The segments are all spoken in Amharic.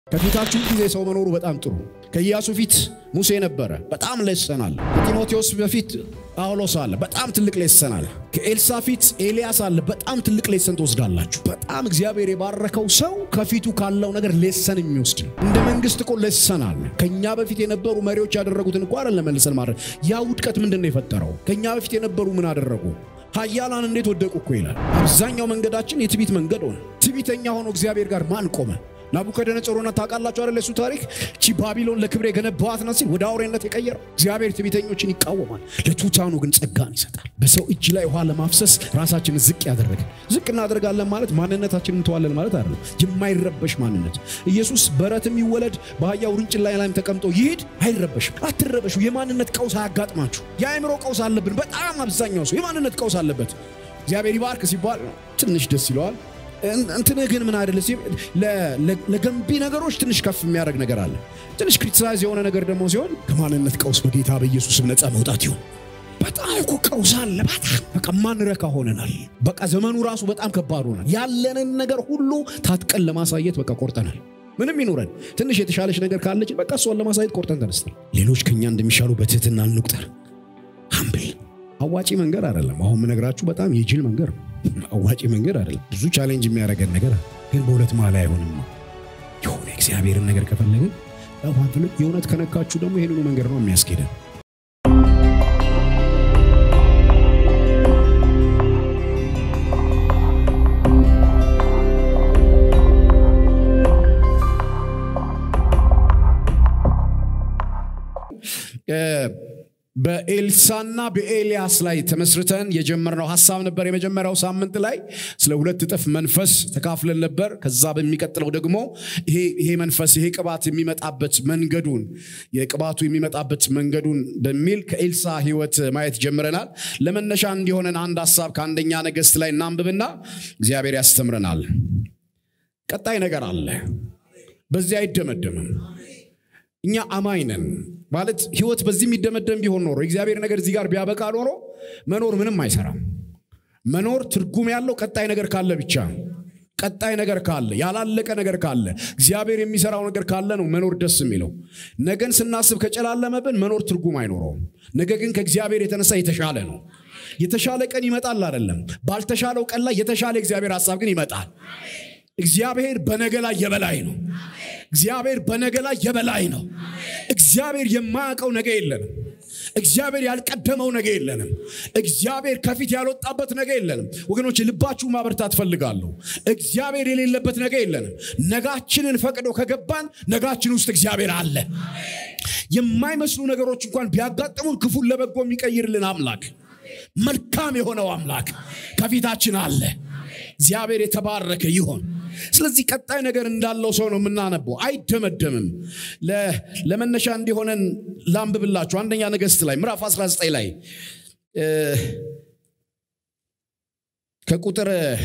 ከፊታችሁ ጊዜ ሰው መኖሩ በጣም ጥሩ ከኢያሱ ፊት ሙሴ ነበረ በጣም ለሰናል ከቲሞቴዎስ በፊት ጳውሎስ አለ በጣም ትልቅ ለሰናል ከኤልሳ ፊት ኤልያስ አለ በጣም ትልቅ ለሰን ተወስዳላችሁ በጣም እግዚአብሔር የባረከው ሰው ከፊቱ ካለው ነገር ለሰን የሚወስድ እንደ መንግስት እኮ ለሰናል ከኛ በፊት የነበሩ መሪዎች ያደረጉትን እንኳን አይደለም መልሰን ማድረግ ያ ውድቀት ምንድነው የፈጠረው ከኛ በፊት የነበሩ ምን አደረጉ ኃያላን እንዴት ወደቁ እኮ ይላል አብዛኛው መንገዳችን የትቢት መንገድ ሆነ ትቢተኛ ሆኖ እግዚአብሔር ጋር ማን ቆመ ናቡከደነጾርና ታቃላችሁ አይደል እሱ ታሪክ ቺ ባቢሎን ለክብሬ ገነባዋት ነው ሲል ወደ አውሬነት የቀየረው እግዚአብሔር ትቢተኞችን ይቃወማል ለቱታኑ ግን ጸጋን ይሰጣል በሰው እጅ ላይ ውሃ ለማፍሰስ ራሳችንን ዝቅ ያደረገ ዝቅ እናደርጋለን ማለት ማንነታችንን እንተዋለን ማለት አይደለም የማይረበሽ ማንነት ኢየሱስ በረትም ይወለድ በአህያው ውርንጭላ ላይም ተቀምጦ ይሄድ አይረበሽም አትረበሹ የማንነት ቀውስ አያጋጥማችሁ የአእምሮ ቀውስ አለብን በጣም አብዛኛው ሰው የማንነት ቀውስ አለበት እግዚአብሔር ይባርክ ሲባል ትንሽ ደስ ይለዋል እንትን ግን ምን አይደለም ለገንቢ ነገሮች ትንሽ ከፍ የሚያደርግ ነገር አለ ትንሽ ክሪቲሳይዝ የሆነ ነገር ደግሞ ሲሆን ከማንነት ቀውስ በጌታ በኢየሱስም ነፃ መውጣት ይሁን በጣም እኮ ቀውስ አለ በቃ ማንረካ ሆነናል በቃ ዘመኑ ራሱ በጣም ከባድ ሆኗል ያለንን ነገር ሁሉ ታጥቀን ለማሳየት በቃ ቆርጠናል ምንም ይኖረን ትንሽ የተሻለሽ ነገር ካለች በቃ እሷን ለማሳየት ቆርጠን ተነስተን ሌሎች ከኛ እንደሚሻሉ በትህትና እንቁጠር humble አዋጪ መንገድ አይደለም አሁን ምነግራችሁ በጣም የጅል መንገድ ነው አዋጪ መንገድ አይደለም ብዙ ቻሌንጅ የሚያደርገን ነገር ግን በሁለት ማላ አይሆንም የሆነ እግዚአብሔርን ነገር ከፈለግን አሁን የሆነት ከነካችሁ ደግሞ ይሄንኑ መንገድ ነው የሚያስኬደን በኤልሳና በኤልያስ ላይ ተመስርተን የጀመርነው ሐሳብ ነበር የመጀመሪያው ሳምንት ላይ ስለ ሁለት እጥፍ መንፈስ ተካፍለን ነበር ከዛ በሚቀጥለው ደግሞ ይሄ መንፈስ ይሄ ቅባት የሚመጣበት መንገዱን የቅባቱ የሚመጣበት መንገዱን በሚል ከኤልሳ ህይወት ማየት ጀምረናል ለመነሻ እንዲሆነን አንድ ሐሳብ ከአንደኛ ነገሥት ላይ እናንብብና እግዚአብሔር ያስተምረናል ቀጣይ ነገር አለ በዚህ አይደመደምም እኛ አማኝ ነን ማለት ህይወት በዚህ የሚደመደም ቢሆን ኖሮ እግዚአብሔር ነገር እዚህ ጋር ቢያበቃ ኖሮ መኖር ምንም አይሰራም መኖር ትርጉም ያለው ቀጣይ ነገር ካለ ብቻ ቀጣይ ነገር ካለ ያላለቀ ነገር ካለ እግዚአብሔር የሚሰራው ነገር ካለ ነው መኖር ደስ የሚለው ነገን ስናስብ ከጨላለመብን መኖር ትርጉም አይኖረው ነገ ግን ከእግዚአብሔር የተነሳ የተሻለ ነው የተሻለ ቀን ይመጣል አይደለም ባልተሻለው ቀን ላይ የተሻለ እግዚአብሔር ሐሳብ ግን ይመጣል እግዚአብሔር በነገ ላይ የበላይ ነው እግዚአብሔር በነገ ላይ የበላይ ነው እግዚአብሔር የማያውቀው ነገ የለንም እግዚአብሔር ያልቀደመው ነገ የለንም እግዚአብሔር ከፊት ያልወጣበት ነገ የለንም ወገኖች ልባችሁ ማበርታት ፈልጋለሁ እግዚአብሔር የሌለበት ነገ የለንም ነጋችንን ፈቅዶ ከገባን ነጋችን ውስጥ እግዚአብሔር አለ የማይመስሉ ነገሮች እንኳን ቢያጋጥሙን ክፉን ለበጎ የሚቀይርልን አምላክ መልካም የሆነው አምላክ ከፊታችን አለ እግዚአብሔር የተባረከ ይሁን ስለዚህ ቀጣይ ነገር እንዳለው ሰው ነው የምናነበው አይደመደምም ለመነሻ እንዲሆነን ላንብብላችሁ አንደኛ ነገሥት ላይ ምዕራፍ 19 ላይ ከቁጥር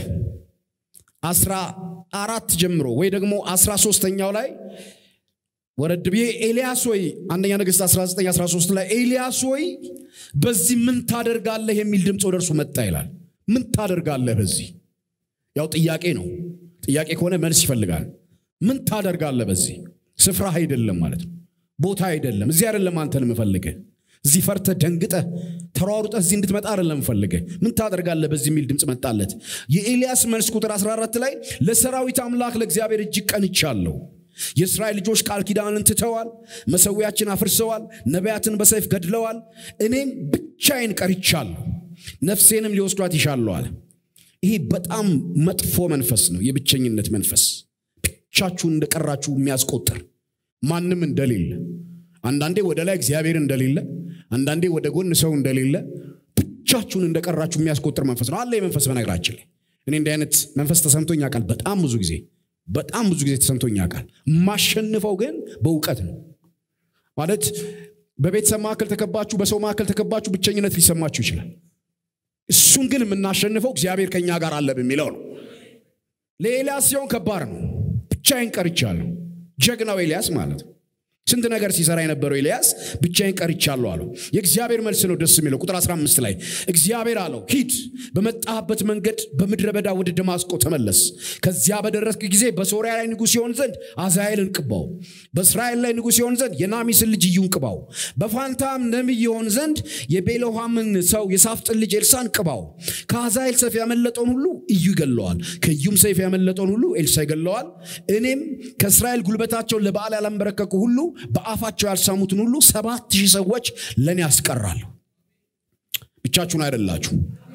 14 ጀምሮ ወይ ደግሞ 13ኛው ላይ ወረድ ብዬ ኤልያስ ሆይ አንደኛ ነገሥት 19:13 ላይ ኤልያስ ሆይ በዚህ ምን ታደርጋለህ የሚል ድምጽ ወደርሱ መጣ ይላል ምን ታደርጋለህ በዚህ ያው ጥያቄ ነው ጥያቄ ከሆነ መልስ ይፈልጋል ምን ታደርጋለህ በዚህ ስፍራ አይደለም ማለት ነው ቦታ አይደለም እዚህ አይደለም አንተን መፈልገ እዚህ ፈርተ ደንግጠ ተሯሩጠ እዚህ እንድትመጣ አይደለም ፈልገ ምን ታደርጋለህ በዚህ ሚል ድምጽ መጣለት የኤልያስ መልስ ቁጥር 14 ላይ ለሰራዊት አምላክ ለእግዚአብሔር እጅግ ቀንቻለሁ የእስራኤል ልጆች ቃል ኪዳንን ትተዋል መሰዊያችን አፍርሰዋል ነቢያትን በሰይፍ ገድለዋል እኔም ብቻዬን ቀርቻለሁ ነፍሴንም ሊወስዷት ይሻለዋል ይሄ በጣም መጥፎ መንፈስ ነው የብቸኝነት መንፈስ ብቻችሁን እንደቀራችሁ የሚያስቆጥር ማንንም እንደሌለ አንዳንዴ ወደ ላይ እግዚአብሔር እንደሌለ አንዳንዴ ወደ ጎን ሰው እንደሌለ ብቻችሁን እንደቀራችሁ የሚያስቆጥር መንፈስ ነው አለ የመንፈስ በነገራችን ላይ እኔ እንደ አይነት መንፈስ ተሰምቶኝ ያውቃል በጣም ብዙ ጊዜ ተሰምቶኝ ያውቃል ማሸነፈው ግን በእውቀት ነው ማለት በቤተሰብ ማከል ተከባችሁ በሰው ማከል ተከባችሁ ብቸኝነት ሊሰማችሁ ይችላል እሱን ግን የምናሸንፈው እግዚአብሔር ከኛ ጋር አለ በሚለው ነው ለኤልያስ ሲሆን ከባድ ነው ብቻዬን ቀርቻለሁ ጀግናው ኤልያስ ማለት ስንት ነገር ሲሰራ የነበረው ኤልያስ ብቻዬን ቀርቻለሁ አለው። የእግዚአብሔር መልስ ነው ደስ የሚለው። ቁጥር 15 ላይ እግዚአብሔር አለው ሂድ በመጣህበት መንገድ በምድረ በዳ ወደ ደማስቆ ተመለስ። ከዚያ በደረስክ ጊዜ በሶርያ ላይ ንጉሥ ይሆን ዘንድ አዛሄልን ቅባው፣ በእስራኤል ላይ ንጉሥ ይሆን ዘንድ የናሚስን ልጅ ኢዩን ቅባው፣ በፋንታም ነቢይ ይሆን ዘንድ የቤሎሃምን ሰው የሳፍጥን ልጅ ኤልሳን ቅባው። ከአዛሄል ሰይፍ ያመለጠውን ሁሉ ኢዩ ይገለዋል፣ ከኢዩም ሰይፍ ያመለጠውን ሁሉ ኤልሳ ይገለዋል። እኔም ከእስራኤል ጉልበታቸውን ለበዓል ያላንበረከኩ ሁሉ በአፋቸው ያልሳሙትን ሁሉ 7000 ሰዎች ለኔ ያስቀራለሁ። ብቻችሁን አይደላችሁ፣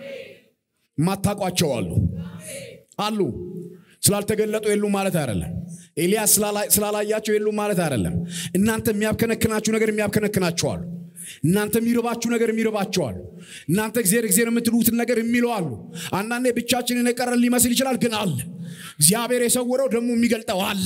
ማታቋቸው አሉ። ስላልተገለጡ የሉ ማለት አይደለም። ኤልያስ ስላላያቸው የሉ ማለት አይደለም። እናንተ የሚያብከነክናችሁ ነገር የሚያብከነክናቸዋል። እናንተ የሚርባችሁ ነገር የሚርባቸዋል። እናንተ እግዚአብሔር የምትሉትን ነገር የሚለዋሉ። አንዳንዴ ብቻችንን የቀረን ሊመስል ይችላል፣ ግን አለ። እግዚአብሔር የሰወረው ደግሞ የሚገልጠው አለ።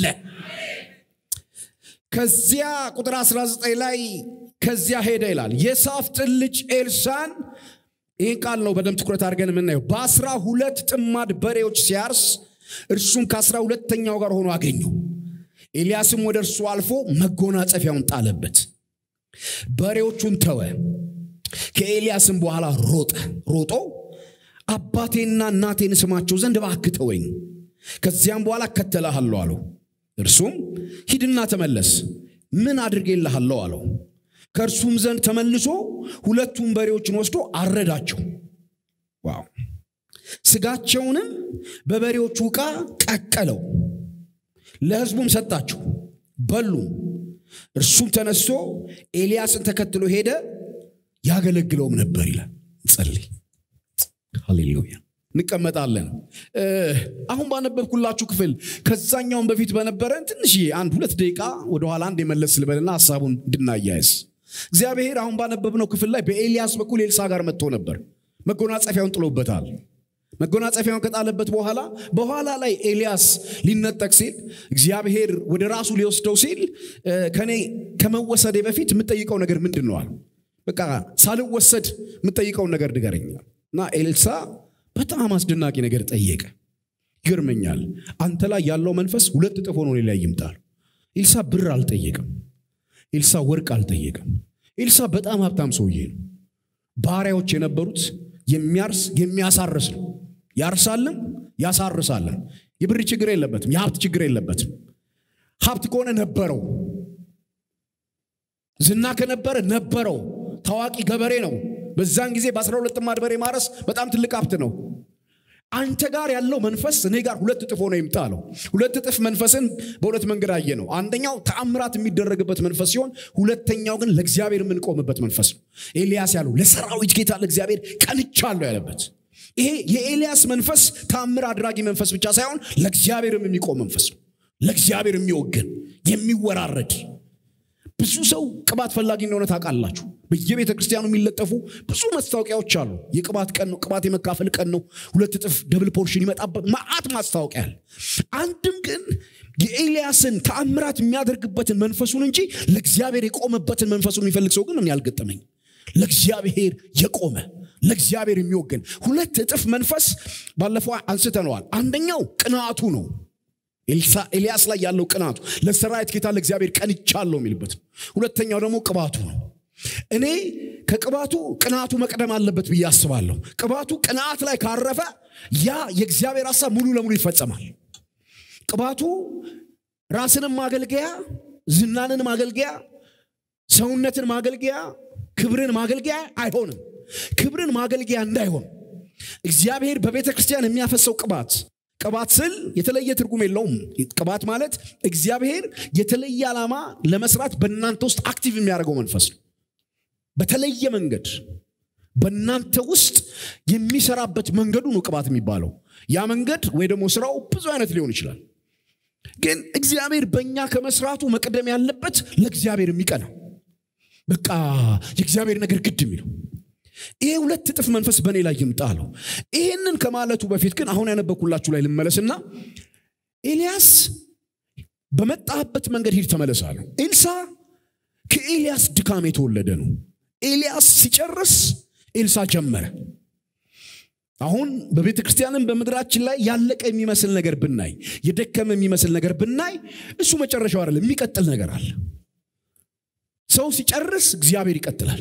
ከዚያ ቁጥር 19 ላይ ከዚያ ሄደ ይላል። የሳፍጥን ልጅ ኤልሳን ይህን ቃል ነው በደም ትኩረት አድርገን የምናየው። በ12 ጥማድ በሬዎች ሲያርስ እርሱም ከ12ኛው ጋር ሆኖ አገኘው። ኤልያስም ወደ እርሱ አልፎ መጎናጸፊያውን ጣለበት፣ በሬዎቹን ተወ። ከኤልያስም በኋላ ሮጦ አባቴና እናቴን ስማቸው ዘንድ እባክህ ተወኝ፣ ከዚያም በኋላ እከተልሃለሁ አለው። እርሱም ሂድና ተመለስ፣ ምን አድርጌልሃለሁ አለው። ከእርሱም ዘንድ ተመልሶ 2 በሬዎችን ወስዶ አረዳቸው። ዋው! ስጋቸውንም በበሬዎቹ ዕቃ ቀቀለው፣ ለሕዝቡም ሰጣቸው፣ በሉ። እርሱም ተነስቶ ኤልያስን ተከትሎ ሄደ፣ ያገለግለውም ነበር ይላል። ጸልይ። ሃሌሉያ። እንቀመጣለን። አሁን ባነበብኩላችሁ ክፍል ከዛኛውን በፊት በነበረን ትንሽ 1-2 ደቂቃ ወደ ኋላ እንደመለስ ልበልና ሐሳቡን እንድናያይዝ። እግዚአብሔር አሁን ባነበብነው ክፍል ላይ በኤልያስ በኩል ኤልሳ ጋር መጥቶ ነበር። መጎናጸፊያውን ጥሎበታል። መጎናጸፊያውን ከጣለበት በኋላ ላይ ኤልያስ ሊነጠቅ ሲል እግዚአብሔር ወደ ራሱ ሊወስደው ሲል ከኔ ከመወሰደ በፊት የምጠይቀው ነገር ምንድነው አለ። በቃ ሳልወሰድ የምጠይቀው ነገር ንገረኛልና ኤልሳ በጣም አስደናቂ ነገር ጠየቀ። ይገርመኛል። አንተ ላይ ያለው መንፈስ 2 እጥፍ ሆኖ ላይ ይምጣል። ኤልሳ ብር አልጠየቀም። ኤልሳ ወርቅ አልጠየቀም። ኤልሳ በጣም ሀብታም ሰውዬ ነው። ባሪያዎች የነበሩት የሚያርስ የሚያሳርስ ነው። ያርሳልም ያሳርሳልም። የብር ችግር የለበትም፣ የሀብት ችግር የለበትም። ሀብት ከሆነ ነበረው፣ ዝና ከነበረ ነበረው። ታዋቂ ገበሬ ነው። በዛን ጊዜ በ12 ጥማድ በሬ ማረስ በጣም ትልቅ ሀብት ነው። አንተ ጋር ያለው መንፈስ እኔ ጋር 2 እጥፍ ሆኖ ይምጣለው። 2 እጥፍ መንፈስን በሁለት መንገድ አየ ነው። አንደኛው ተአምራት የሚደረግበት መንፈስ ሲሆን፣ ሁለተኛው ግን ለእግዚአብሔር የምንቆምበት መንፈስ ነው። ኤልያስ ያለው ለሰራዊት ጌታ ለእግዚአብሔር ቀንቻለሁ ያለበት ይሄ የኤልያስ መንፈስ ተአምር አድራጊ መንፈስ ብቻ ሳይሆን ለእግዚአብሔርም የሚቆም መንፈስ ነው። ለእግዚአብሔር የሚወገን የሚወራረድ ብዙ ሰው ቅባት ፈላጊ እንደሆነ ታውቃላችሁ። በየቤተ ክርስቲያኑ የሚለጠፉ ብዙ ማስታወቂያዎች አሉ። የቅባት ቀን ነው፣ ቅባት የመካፈል ቀን ነው፣ 2 እጥፍ ደብል ፖርሽን ይመጣበት ማአት ማስታወቂያ አለ። አንድም ግን የኤልያስን ተአምራት የሚያደርግበትን መንፈሱን እንጂ ለእግዚአብሔር የቆመበትን መንፈሱን የሚፈልግ ሰው ግን ያልገጠመኝ። ለእግዚአብሔር የቆመ ለእግዚአብሔር የሚወገን 2 እጥፍ መንፈስ ባለፈው አንስተነዋል። አንደኛው ቅናቱ ነው። ኤልያስ ላይ ያለው ቅናቱ ለሰራዊት ጌታ ለእግዚአብሔር ቀንቻለሁ የሚልበት። ሁለተኛው ደግሞ ቅባቱ ነው። እኔ ከቅባቱ ቅናቱ መቅደም አለበት ብዬ አስባለሁ። ቅባቱ ቅናት ላይ ካረፈ ያ የእግዚአብሔር ሐሳብ ሙሉ ለሙሉ ይፈጸማል። ቅባቱ ራስንም ማገልገያ፣ ዝናንን ማገልገያ፣ ሰውነትን ማገልገያ፣ ክብርን ማገልገያ አይሆንም። ክብርን ማገልገያ እንዳይሆን እግዚአብሔር በቤተ ክርስቲያን የሚያፈሰው ቅባት ስል የተለየ ትርጉም የለውም። ቅባት ማለት እግዚአብሔር የተለየ ዓላማ ለመስራት በእናንተ ውስጥ አክቲቭ የሚያደርገው መንፈስ ነው። በተለየ መንገድ በእናንተ ውስጥ የሚሰራበት መንገዱ ነው ቅባት የሚባለው። ያ መንገድ ወይ ደግሞ ስራው ብዙ አይነት ሊሆን ይችላል። ግን እግዚአብሔር በእኛ ከመስራቱ መቅደም ያለበት ለእግዚአብሔር የሚቀና በቃ የእግዚአብሔር ነገር ግድ የሚለው ይሄ 2 እጥፍ መንፈስ በእኔ ላይ ይምጣለው። ይሄንን ከማለቱ በፊት ግን አሁን ያነበብኩላችሁ ላይ ልመለስና ኤልያስ በመጣበት መንገድ ሂድ ተመለሳለሁ። ኤልሳ ከኤልያስ ድካም የተወለደ ነው። ኤልያስ ሲጨርስ ኤልሳ ጀመረ። አሁን በቤተ ክርስቲያንም በመድራችን ላይ ያለቀ የሚመስል ነገር ብናይ፣ የደከመ የሚመስል ነገር ብናይ እሱ መጨረሻው አይደለም፣ የሚቀጥል ነገር አለ። ሰው ሲጨርስ እግዚአብሔር ይቀጥላል።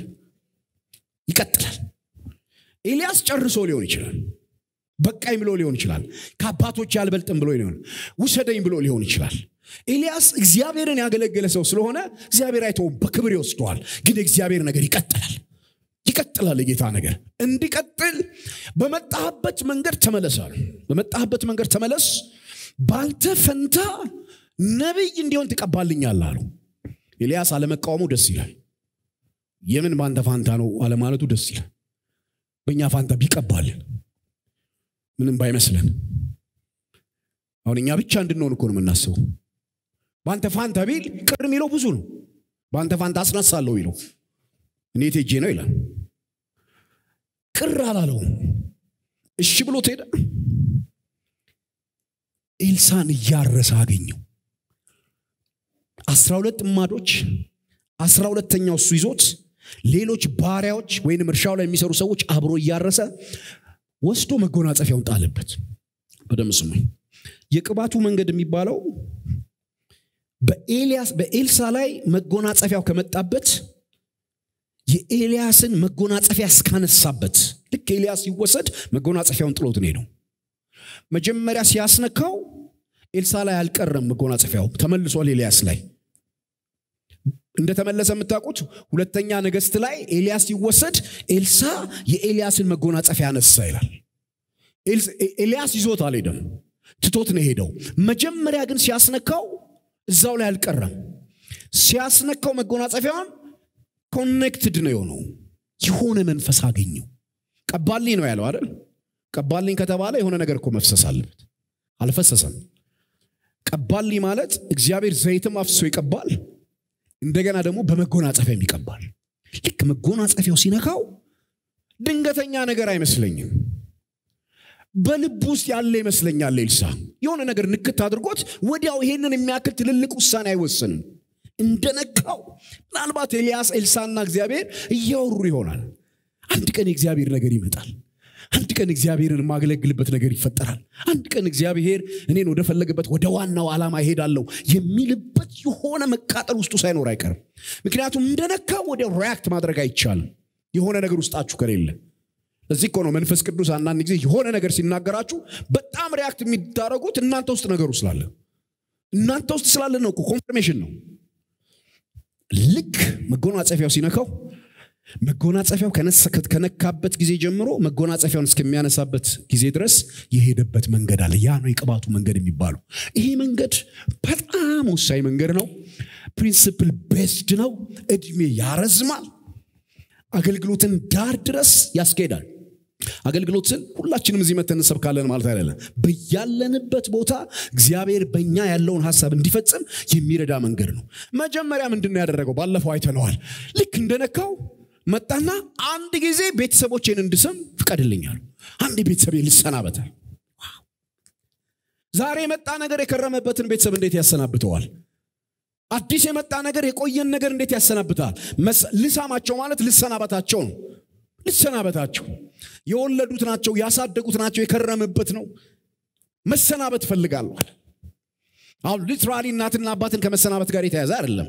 ኤልያስ ጨርሶ ሊሆን ይችላል። በቃኝ ብሎ ሊሆን ይችላል። ከአባቶች ያልበልጥም ብሎ ሊሆን ውሰደኝ ብሎ ሊሆን ይችላል። ኤልያስ እግዚአብሔርን ያገለገለ ሰው ስለሆነ እግዚአብሔር አይተው በክብር ይወስደዋል። ግን እግዚአብሔር ነገር ይቀጥላል። የጌታ ነገር እንዲቀጥል በመጣህበት መንገድ ተመለስ። ባንተ ፈንታ ነብይ እንዲሆን ትቀባልኛለህ አለው። ኤልያስ አለመቃወሙ ደስ ይላል። የምን ባንተ ፋንታ ነው አለማለቱ ደስ ይላል። በእኛ ፋንታ ቢቀባልን ምንም ባይመስለን። አሁን እኛ ብቻ እንድንሆን እኮ ነው የምናስበው። ባንተ ፋንታ ቢል ቅር የሚለው ብዙ ነው። ባንተ ፋንታ አስነሳለሁ ይለው እኔ ተጄ ነው ይላል። ቅር አላለውም። እሺ ብሎ ተሄደ። ኤልሳን እያረሰ አገኘው። 12 እማዶች 12ኛው እሱ ይዞት ሌሎች ባሪያዎች ወይንም እርሻው ላይ የሚሰሩ ሰዎች አብሮ እያረሰ ወስዶ መጎናጸፊያውን ጣለበት። በደም ስሙኝ። የቅባቱ መንገድ የሚባለው በኤልሳ ላይ መጎናጸፊያው ከመጣበት የኤልያስን መጎናጸፊያ እስካነሳበት ልክ ኤልያስ ይወሰድ መጎናጸፊያውን ጥሎት ነው። መጀመሪያ ሲያስነካው ኤልሳ ላይ አልቀረም። መጎናጸፊያው ተመልሷል ኤልያስ ላይ። እንደተመለሰ የምታውቁት ሁለተኛ ነገሥት ላይ ኤልያስ ይወሰድ ኤልሳ የኤልያስን መጎናጸፊያ አነሳ ይላል። ኤልያስ ይዞት አልሄደም፣ ትቶት ነው ሄደው። መጀመሪያ ግን ሲያስነካው እዛው ላይ አልቀረም። ሲያስነካው መጎናጸፊያውን ኮኔክትድ ነው የሆነው። የሆነ መንፈስ አገኘው። ቀባልኝ ነው ያለው አይደል? ቀባልኝ ከተባለ የሆነ ነገር እኮ መፍሰስ አለበት። አልፈሰሰም። ቀባልኝ ማለት እግዚአብሔር ዘይትም አፍስሶ ይቀባል፣ እንደገና ደግሞ በመጎናጸፊያም ይቀባል። ልክ መጎናጸፊያው ሲነካው ድንገተኛ ነገር አይመስለኝም፣ በልብ ውስጥ ያለ ይመስለኛል። ኤልሳ የሆነ ነገር ንክት አድርጎት ወዲያው ይሄንን የሚያክል ትልልቅ ውሳኔ አይወስንም። እንደነካው ምናልባት ኤልያስ ኤልሳና እግዚአብሔር እያወሩ ይሆናል። አንድ ቀን እግዚአብሔር ነገር ይመጣል። አንድ ቀን እግዚአብሔርን ማገለግልበት ነገር ይፈጠራል። አንድ ቀን እግዚአብሔር እኔን ወደ ፈለገበት ወደ ዋናው ዓላማ ይሄዳለው የሚልበት የሆነ መቃጠል ውስጡ ሳይኖር አይቀርም። ምክንያቱም እንደነካው ወዲያው ሪአክት ማድረግ አይቻልም የሆነ ነገር ውስጣችሁ ከሌለ። እዚህ እኮ ነው መንፈስ ቅዱስ አንዳንድ ጊዜ የሆነ ነገር ሲናገራችሁ በጣም ሪአክት የሚዳረጉት እናንተ ውስጥ ነገሩ ስላለ። እናንተ ውስጥ ስላለ ነው እኮ ኮንፈርሜሽን ነው። ልክ መጎናጸፊያው ሲነካው መጎናጸፊያው ከነካበት ጊዜ ጀምሮ መጎናጸፊያውን እስከሚያነሳበት ጊዜ ድረስ የሄደበት መንገድ አለ። ያ ነው የቅባቱ መንገድ የሚባለው። ይሄ መንገድ በጣም ወሳኝ መንገድ ነው። ፕሪንሲፕል ቤስድ ነው። እድሜ ያረዝማል። አገልግሎትን ዳር ድረስ ያስኬዳል። አገልግሎትን ሁላችንም እዚህ መተን እንሰብካለን ማለት አይደለም። በያለንበት ቦታ እግዚአብሔር በእኛ ያለውን ሐሳብ እንዲፈጽም የሚረዳ መንገድ ነው። መጀመሪያ ምንድነው ያደረገው? ባለፈው አይተነዋል። ልክ እንደነካው መጣና አንድ ጊዜ ቤተሰቦቼን እንድስም ፍቀድልኛል። አንድ ቤተሰብ ልሰናበታል። ዛሬ መጣ ነገር የከረመበትን ቤተሰብ እንዴት ያሰናብተዋል? አዲስ የመጣ ነገር የቆየን ነገር እንዴት ያሰናብታል? ልሳማቸው ማለት ልሰናበታቸው ነው። ልሰናበታቸው የወለዱት ናቸው፣ ያሳደጉት ናቸው፣ የከረመበት ነው። መሰናበት ፈልጋለሁ። አሁን ሊትራሊ እናትና አባትን ከመሰናበት ጋር የተያዘ አይደለም።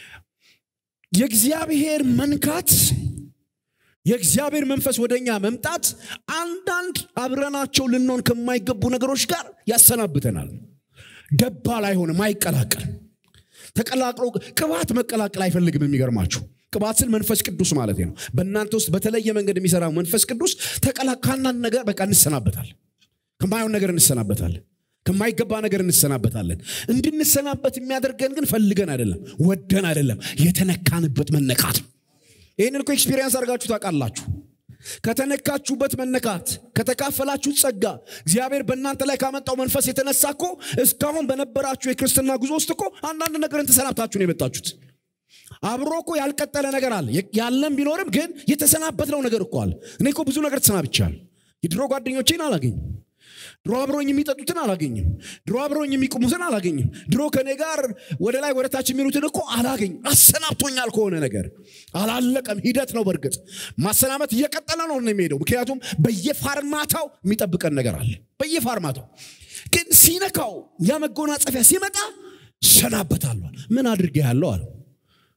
የእግዚአብሔር መንካት የእግዚአብሔር መንፈስ ወደኛ መምጣት አንዳንድ አብረናቸው ልንሆን ከማይገቡ ነገሮች ጋር ያሰናብተናል። ደባል አይሆንም፣ አይቀላቀል። ተቀላቅሎ ቅባት መቀላቀል አይፈልግም። የሚገርማችሁ ቅባትን መንፈስ ቅዱስ ማለት ነው። በእናንተ ውስጥ በተለየ መንገድ የሚሰራው መንፈስ ቅዱስ ተቀላቅካናን ነገር በቃ እንሰናበታለን። ከማይሆን ነገር እንሰናበታለን። ከማይገባ ነገር እንሰናበታለን። እንድንሰናበት የሚያደርገን ግን ፈልገን አይደለም፣ ወደን አይደለም፣ የተነካንበት መነካት። ይሄንን እኮ ኤክስፒሪየንስ አድርጋችሁ ታውቃላችሁ። ከተነካችሁበት መነካት፣ ከተካፈላችሁ ጸጋ እግዚአብሔር በእናንተ ላይ ካመጣው መንፈስ የተነሳኮ እስካሁን በነበራችሁ የክርስትና ጉዞ ውስጥ እኮ አንዳንድ ነገርን ተሰናብታችሁ ነው የመጣችሁት። አብሮኮ ያልቀጠለ ነገር አለ። ያለም ቢኖርም ግን የተሰናበተው ነገር እኮ አለ። እኔ እኮ ብዙ ነገር ተሰናብቻለሁ። የድሮ ጓደኞቼን አላገኝም። ድሮ አብሮኝ የሚጠጡትን አላገኝም። ድሮ አብሮኝ የሚቆሙትን አላገኝም። ድሮ ከኔ ጋር ወደ ላይ ወደ ታች የሚሉትን እኮ አላገኝም። አሰናብቶኛል ከሆነ ነገር አላለቀም። ሂደት ነው። በርግጥ ማሰናበት እየቀጠለ ነው የሚሄደው። ምክንያቱም በየፋርማታው የሚጠብቀን ነገር አለ። በየፋርማታው ግን ሲነካው ያ መጎናጸፊያ ሲመጣ ሰናበታለሁ። ምን አድርጌያለሁ አለ።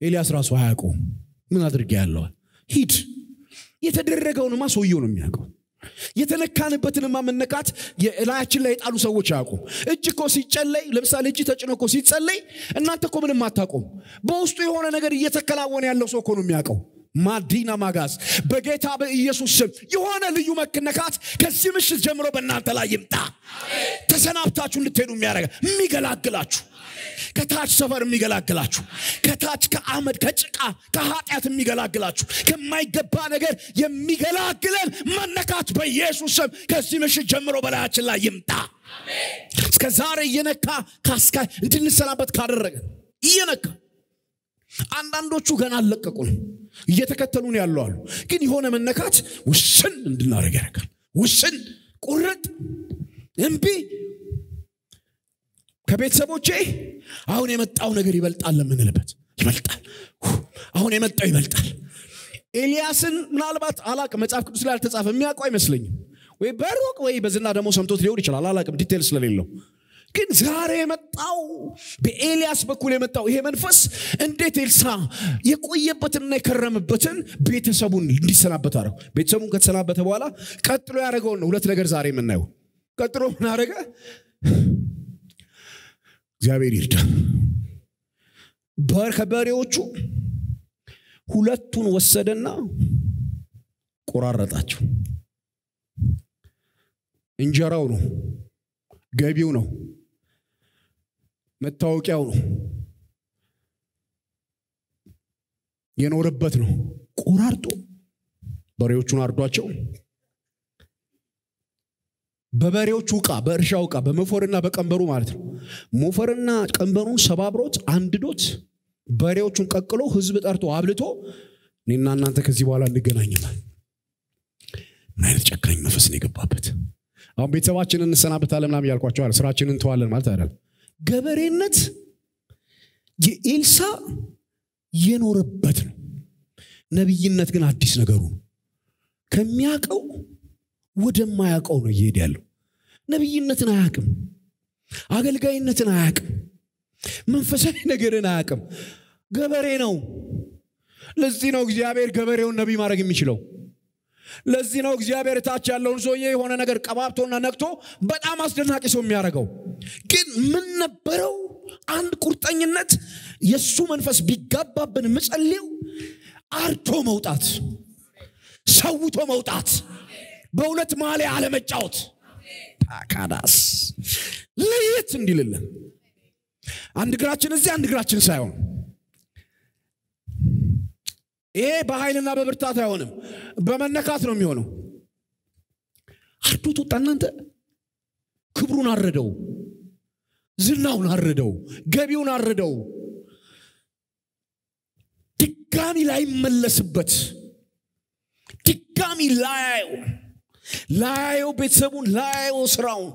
ኤልያስ ራሱ አያውቀው ምን አድርጌያለሁ ሂድ የተደረገውንማ ሰውየው ነው የሚያውቀው የተነካንበትንማ መነካት የላያችን ላይ ጣሉ ሰዎች ያውቁ እጅኮ ሲጨለይ ለምሳሌ እጅ ተጭኖኮ ሲጸለይ እናንተ እኮ ምንም አታውቁም በውስጡ የሆነ ነገር እየተከላወነ ያለው ሰው እኮ ነው የሚያውቀው ማዲና ማጋዝ በጌታ በኢየሱስ ስም የሆነ ልዩ መከነካት ከዚህ ምሽት ጀምሮ በእናንተ ላይ ይምጣ ተሰናብታችሁ እንድትሄዱ የሚገላግላችሁ ከታች ሰፈር የሚገላግላችሁ ከታች ከአመድ ከጭቃ ከኃጢአት የሚገላግላችሁ ከማይገባ ነገር የሚገላግለን መነካት በኢየሱስ ስም ከዚህ ምሽት ጀምሮ በላያችን ላይ ይምጣ አሜን እስከ ዛሬ እየነካ ካስካይ እንድንሰናበት ካደረገ እየነካ አንዳንዶቹ ገና አለቀቁን እየተከተሉን ያለው አሉ ግን የሆነ መነካት ውስን እንድናረግ ያደርጋል ውስን ቁርጥ እንቢ ከቤተሰቦቼ አሁን የመጣው ነገር ይበልጣል ለምንልበት ይበልጣል አሁን የመጣው ይበልጣል ኤልያስን ምናልባት አላቅ መጽሐፍ ቅዱስ ላይ አልተጻፈ የሚያውቀው አይመስልኝም ወይ በሩቅ ወይ በዝና ደሞ ሰምቶት ሊሆን ይችላል አላቅም ዲቴል ስለሌለው ግን ዛሬ የመጣው በኤልያስ በኩል የመጣው ይሄ መንፈስ እንዴት ኤልሳ የቆየበትና የከረመበትን ቤተሰቡን እንዲሰናበት አረው ቤተሰቡን ከተሰናበተ በኋላ ቀጥሎ ያደረገው ነው ሁለት ነገር ዛሬ የምናየው ቀጥሎ ምን አደረገ እግዚአብሔር ይርዳ በርከበሬዎቹ ሁለቱን ወሰደና ቆራረጣቸው እንጀራው ነው ገቢው ነው መታወቂያው ነው የኖርበት ነው ቆራርጦ በሬዎቹን አርዷቸው በበሬዎቹ ቃ በእርሻው ቃ በመፎርና በቀንበሩ ማለት ነው ሞፈርና ቀንበሩን ሰባብሮት አንድዶት በሬዎቹን ቀቅሎ ህዝብ ጠርቶ አብልቶ እኔና እናንተ ከዚህ በኋላ እንገናኝማል ምን አይነት ጨካኝ መንፈስ ነው የገባበት አሁን ቤተሰባችንን እንሰናበታለን ምናምን ያልኳቸው አለ ስራችንን ተዋለን ማለት አይደል ገበሬነት የኤልሳ የኖርበት ነው ነብይነት ግን አዲስ ነገሩ ከሚያቀው ወደማያቀው ነው ይሄድ ያለው ነብይነትን አያቅም አገልጋይነትን አያቅም መንፈሳዊ ነገርን አያቅም ገበሬ ነው ለዚህ ነው እግዚአብሔር ገበሬውን ነብይ ማድረግ የሚችለው ለዚህ ነው እግዚአብሔር ታች ያለውን ሰውዬ የሆነ ነገር ቀባብቶና ነክቶ በጣም አስደናቂ ሰው የሚያረጋው ግን ምን ነበረው አንድ ቁርጠኝነት የሱ መንፈስ ቢጋባብን መጸለዩ አርቶ መውጣት ሰውቶ መውጣት በሁለት ማለ ያለ መጫወት ታካዳስ ለየት እንዲልልን አንድ ግራችን እዚህ አንድ ግራችን ሳይሆን ይሄ በኃይልና በብርታት አይሆንም በመነካት ነው የሚሆነው አርዶት ወጣናንተ ክብሩን አረደው ዝናውን አረደው ገቢውን አረደው ድጋሚ ላይ መለስበት ድጋሚ ላዩ ቤተሰቡን ላዩ ስራውን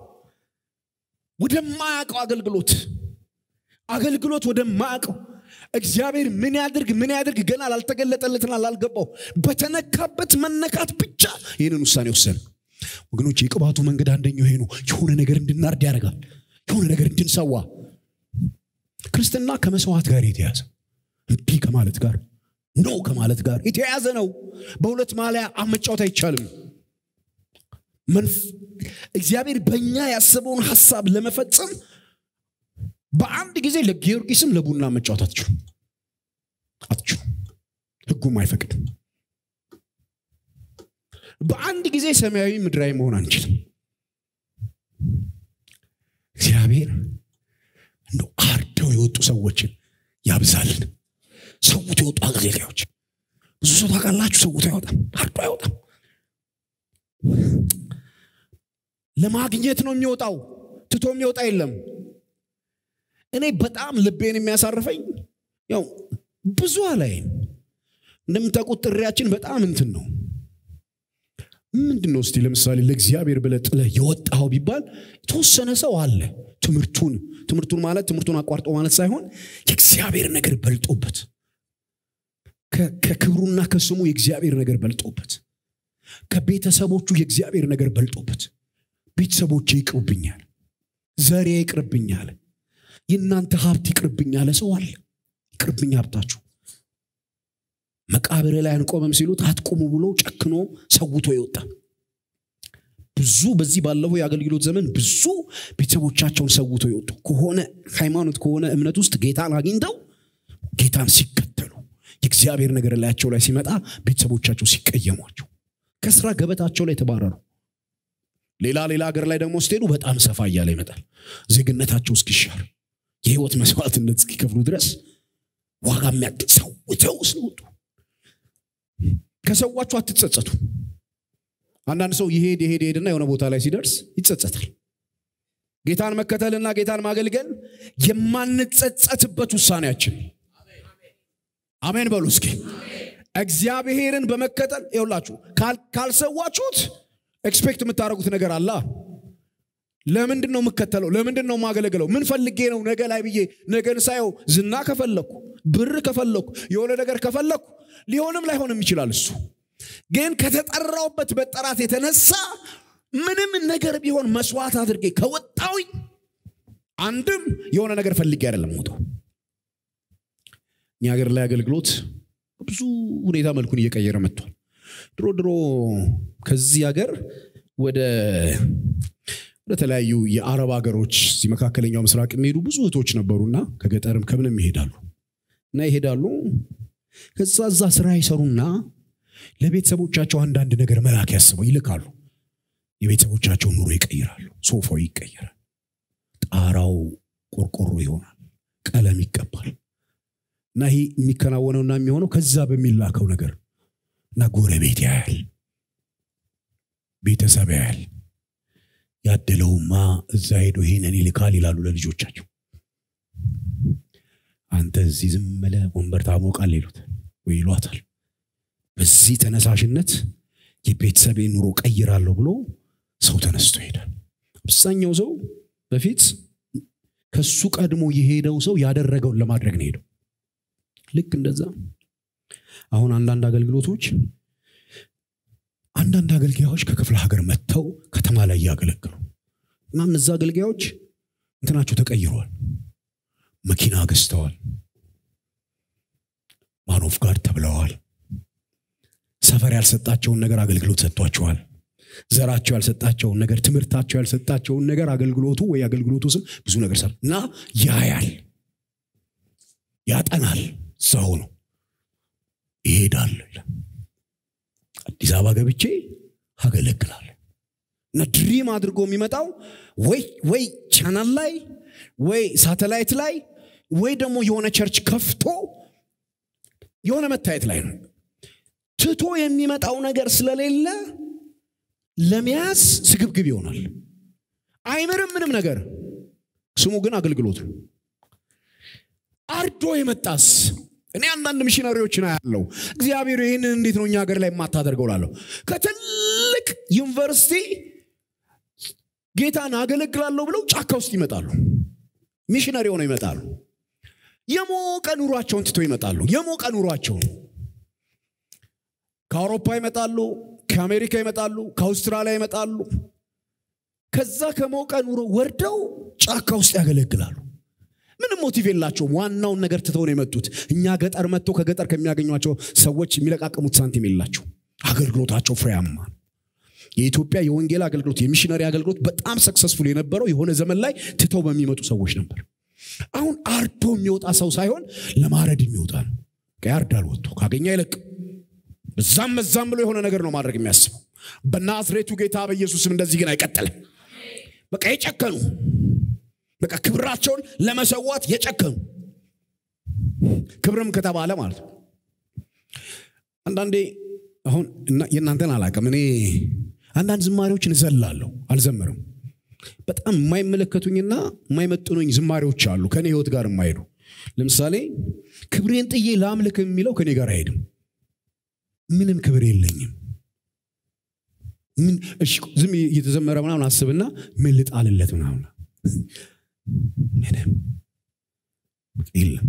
ወደማያቀው አገልግሎት ወደማያቀው እግዚአብሔር ምን ያድርግ ገና ላልተገለጠለትና ላልገባው በተነካበት መነካት ብቻ ይሄንን ውሳኔ ወሰነ ወገኖች የቅባቱ መንገድ አንደኛው ይሄ ነው የሆነ ነገር እንድናርድ ያደርጋል የሆነ ነገር እንድንሰዋ ክርስትና ከመስዋዕት ጋር የተያዘ እንዲ ከማለት ጋር ነው ከማለት ጋር የተያዘ ነው በሁለት ማለያ አመጫውታ አይቻልም እግዚአብሔር በእኛ ያሰበውን ሐሳብ ለመፈጸም በአንድ ጊዜ ለጊዮርጊስም ለቡና መጫወት አትችሉ ህጉም አይፈቅድም በአንድ ጊዜ ሰማያዊ ምድራዊ መሆን አንችልም እግዚአብሔር እንደው አርደው የወጡ ሰዎችን ያብዛልን ሰውት የወጡ አገልጋዮች ብዙ ሰው ታውቃላችሁ ሰውት አይወጣም ለማግኘት ነው የሚወጣው ትቶ የሚወጣ የለም እኔ በጣም ልቤን የሚያሳርፈኝ ያው ብዙ ላይ እንደምታውቁት ጥሪያችን በጣም እንትን ነው ምንድነው እስቲ ለምሳሌ ለእግዚአብሔር ብለጥለ የወጣው ቢባል ተወሰነ ሰው አለ ትምርቱን ማለት ትምርቱን አቋርጦ ማለት ሳይሆን የእግዚአብሔር ነገር በልጦበት ከክብሩና ከስሙ የእግዚአብሔር ነገር በልጦበት ከቤተሰቦቹ የእግዚአብሔር ነገር በልጦበት ቤተሰቦቼ ይቅርብኛል ዘሬ ይቅርብኛል የናንተ ሀብት ይቅርብኛል ሰው አለ ይቅርብኛ ሀብታችሁ መቃብር ላይ አንቆምም ሲሉት አትቆሙ ብሎ ጨክኖ ሰውቶ ይወጣ። ብዙ በዚህ ባለው ያገልግሎት ዘመን ብዙ ቤተሰቦቻቸውን ሰውቶ ይወጡ ከሆነ ሃይማኖት ከሆነ እምነት ውስጥ ጌታን አግኝተው ጌታን ሲከተሉ የእግዚአብሔር ነገር ላያቸው ላይ ሲመጣ ቤተሰቦቻቸው ሲቀየሟቸው ከስራ ገበታቸው ላይ ተባረሩ። ሌላ ሀገር ላይ ደግሞ ሲሄዱ በጣም ሰፋ እያለ ይመጣል። ዜግነታቸው እስኪሻር የህይወት መስዋዕትነት እስኪከፍሉ ድረስ ዋጋ የሚያጥሰው ወተውስ ነው። ከሰዋቹ አትጸጸቱ። አንዳንድ ሰው ይሄድና የሆነ ቦታ ላይ ሲደርስ ይጸጸታል። ጌታን መከተልና ጌታን ማገልገል የማንጸጸትበት ውሳኔያችን። አሜን በሉ እስኪ። እግዚአብሔርን በመከተል ይውላችሁ ካልሰዋችሁት ኤክስፔክት የምታረጉት ነገር አለ። ለምንድነው መከተለው? ለምንድነው ማገለግለው? ምን ፈልጌ ነው ነገ ላይ ብዬ ነገን ሳይው ዝና ከፈለኩ ብር ከፈለኩ የሆነ ነገር ከፈለኩ ሊሆንም ላይሆንም ይችላል። እሱ ግን ከተጠራውበት በጠራት የተነሳ ምንም ነገር ቢሆን መስዋዕት አድርጌ ከወጣውኝ አንድም የሆነ ነገር ፈልጌ አይደለም ወጣው። ኛገር ላይ አገልግሎት ብዙ ሁኔታ መልኩን እየቀየረ መጥቷል። ድሮ ከዚህ ሀገር ወደ ተለያዩ የአረብ ሀገሮች ሲመካከለኛው ምስራቅ የሚሄዱ ብዙ እህቶች ነበሩና ከገጠርም ከምንም ይሄዳሉ ከዛ ስራ ይሰሩና ለቤተሰቦቻቸው አንዳንድ ነገር መላክ ያስበው ይልካሉ። የቤተሰቦቻቸው ኑሮ ይቀይራሉ። ሶፋው ይቀየራል፣ ጣራው ቆርቆሮ ይሆናል፣ ቀለም ይቀባል። እና ይሄ የሚከናወነውና የሚሆነው ከዛ በሚላከው ነገር እና ጎረቤት ያያል፣ ቤተሰብ ያያል። ያደለውማ እዛ ሄዶ ይሄንን ይልካል ይላሉ ለልጆቻቸው። አንተ እዚህ ዝም ብለህ ወንበር ታሞቃለህ ይሏታል። በዚህ ተነሳሽነት የቤተሰብ ኑሮ ቀይራለሁ ብሎ ሰው ተነስቶ ይሄዳል። አብዛኛው ሰው በፊት ከሱ ቀድሞ የሄደው ሰው ያደረገውን ለማድረግ ነው ሄደው። ልክ እንደዛ አሁን አንዳንድ አገልጋዮች ከክፍለ ሀገር መጥተው ከተማ ላይ ያገለግሉ እና እነዛ አገልጋዮች እንትናቸው ተቀይሯል። መኪና ገዝተዋል፣ ማኖፍ ጋር ተብለዋል። ሰፈር ያልሰጣቸውን ነገር አገልግሎት ሰጥቷቸዋል። ዘራቸው ያልሰጣቸውን ነገር፣ ትምርታቸው ያልሰጣቸውን ነገር አገልግሎቱ ወይ አገልግሎቱ ስም ብዙ ነገር ሰርና ያያል፣ ያጠናል። ሰው ነው ይሄዳል። አዲስ አበባ ገብቼ አገለግላለሁ እና ድሪም አድርጎ የሚመጣው ወይ ቻናል ላይ ወይ ሳተላይት ላይ ወይ ደግሞ የሆነ ቸርች ከፍቶ የሆነ መታየት ላይ ነው። ትቶ የሚመጣው ነገር ስለሌለ ለሚያስ ስግብግብ ይሆናል። አይመርም ምንም ነገር። ስሙ ግን አገልግሎት ነው። አርዶ የመጣስ እኔ አንዳንድ ሚሽነሪዎችን አያለው እግዚአብሔር ይሄንን እንዴት ነው እኛ ሀገር ላይ ማታደርገው ላለው ከትልቅ ዩኒቨርሲቲ ጌታን አገለግላለሁ ብለው ጫካ ውስጥ ይመጣሉ። ሚሽነሪ ሆነው ይመጣሉ። የሞቀ ኑሯቸውን ትተው ይመጣሉ። የሞቀ ኑሯቸውን ከአውሮፓ ይመጣሉ፣ ከአሜሪካ ይመጣሉ፣ ከአውስትራሊያ ይመጣሉ። ከዛ ከሞቀ ኑሮ ወርደው ጫካ ውስጥ ያገለግላሉ። ምንም ሞቲቭ የላቸውም። ዋናውን ነገር ትተው ነው የመጡት። እኛ ገጠር መጥተው ከገጠር ከሚያገኙቸው ሰዎች የሚለቃቀሙት ሳንቲም የላቸው። አገልግሎታቸው ፍሬያማ። የኢትዮጵያ የወንጌል አገልግሎት የሚሽነሪ አገልግሎት በጣም ሰክሰስፉል የነበረው የሆነ ዘመን ላይ ትተው በሚመጡ ሰዎች ነበር። አሁን አርዶ የሚወጣ ሰው ሳይሆን ለማረድ የሚወጣ ነው። ያርዳል፣ ወጥቶ ካገኘ ይለቅ። በዛም ብሎ የሆነ ነገር ነው ማድረግ የሚያስበው። በናዝሬቱ ጌታ በኢየሱስም እንደዚህ ግን አይቀጥልም። በቃ የጨከኑ በቃ ክብራቸውን ለመሰዋት የጨከኑ ክብርም ከተባለ ማለት ነው። አንዳንዴ አሁን የእናንተን አላውቅም፣ እኔ አንዳንድ ዝማሬዎችን እዘላለሁ፣ አልዘምርም። በጣም የማይመለከቱኝና የማይመጥኑኝ ዝማሬዎች አሉ ከኔ ህይወት ጋር የማይሄዱ። ለምሳሌ ክብሬን ጥዬ ላምልክ የሚለው ከኔ ጋር አይሄድም። ምንም ክብር የለኝም። ምን እሺ ዝም እየተዘመረ ምናምን አስብና ምን ልጣልለት ምናምን ምንም የለም።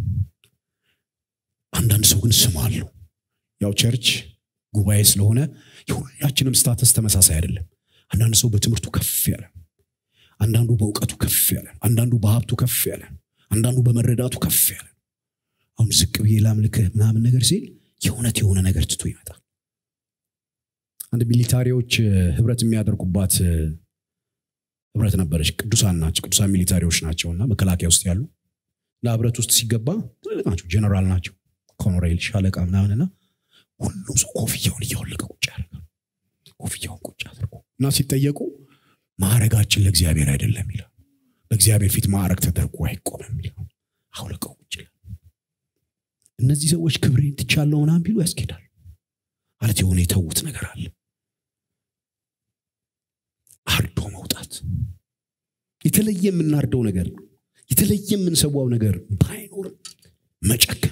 አንዳንድ ሰው ግን ስም አለው። ያው ቸርች ጉባኤ ስለሆነ የሁላችንም ስታተስ ተመሳሳይ አይደለም። አንዳንድ ሰው በትምህርቱ ከፍ ያለ፣ አንዳንዱ በእውቀቱ ከፍ ያለ፣ አንዳንዱ በሀብቱ ከፍ ያለ፣ አንዳንዱ በመረዳቱ ከፍ ያለ። አሁን ዝቅ ብዬ ላምልክህ ምናምን ነገር ሲል የሆነ ነገር ትቶ ይመጣል። አንድ ሚሊታሪዎች ህብረት የሚያደርጉባት ህብረት ነበረች። ቅዱሳን ሚሊታሪዎች ናቸውና መከላከያ ውስጥ ያሉ ለህብረት ውስጥ ሲገባ ትልልቅ ናቸው፣ ጀነራል ናቸው፣ ኮሎኔል ሻለቃ ምናምንና ሁሉም ሰው ኮፍያውን እያወለቀ ቁጭ ያደርጋል። ኮፍያውን ቁጭ አድርጎ እና ሲጠየቁ ማዕረጋችን ለእግዚአብሔር አይደለም ይላል። በእግዚአብሔር ፊት ማዕረግ ተደርጎ አይቆምም ይላል። አውለቀው ቁጭ ይላል። እነዚህ ሰዎች ክብሬን ትቻለው ምናምን ቢሉ ያስኬዳል ማለት የሆነ የተውት ነገር አለ። አርዶ መውጣት የተለየ የምናርደው ነገር የተለየ የምንሰዋው ነገር ባይኖር መጨከን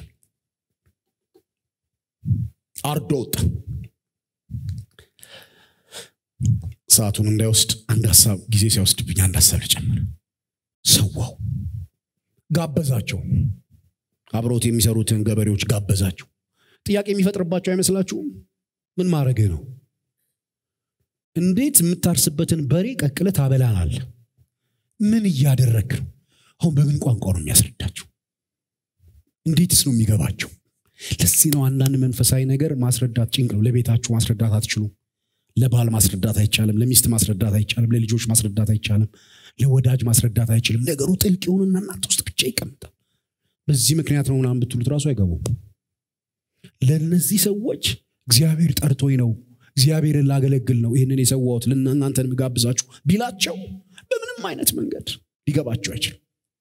አርዶ ወጣ። ሰዓቱን እንዳይወስድ አንድ ሐሳብ ጊዜ ሲወስድብኝ አንድ ሐሳብ ልጨምር። ሰዋው ጋበዛቸው። አብሮት የሚሰሩትን ገበሬዎች ጋበዛቸው። ጥያቄ የሚፈጥርባቸው አይመስላችሁም? ምን ማረገ ነው? እንዴት የምታርስበትን በሬ ቀቅለ ታበላናል? ምን እያደረክ ነው? አሁን በምን ቋንቋ ነው የሚያስረዳቸው? እንዴትስ ነው የሚገባቸው? ለዚህ ነው አንዳንድ መንፈሳዊ ነገር ማስረዳት ጭንቅ ነው። ለቤታችሁ ማስረዳት አትችሉም። ለባል ማስረዳት አይቻልም፣ ለሚስት ማስረዳት አይቻልም፣ ለልጆች ማስረዳት አይቻልም፣ ለወዳጅ ማስረዳት አይችልም። ነገሩ ጥልቅ ይሁንና እናንተ ውስጥ ብቻ ይቀመጣል። በዚህ ምክንያት ነው ምናምን ብትሉት ራሱ አይገቡም። ለነዚህ ሰዎች እግዚአብሔር ጠርቶኝ ነው፣ እግዚአብሔርን ላገለግል ነው ይሄንን የሰዋሁት ለእናንተን ምጋብዛችሁ ቢላቸው በምንም አይነት መንገድ ሊገባቸው አይችልም።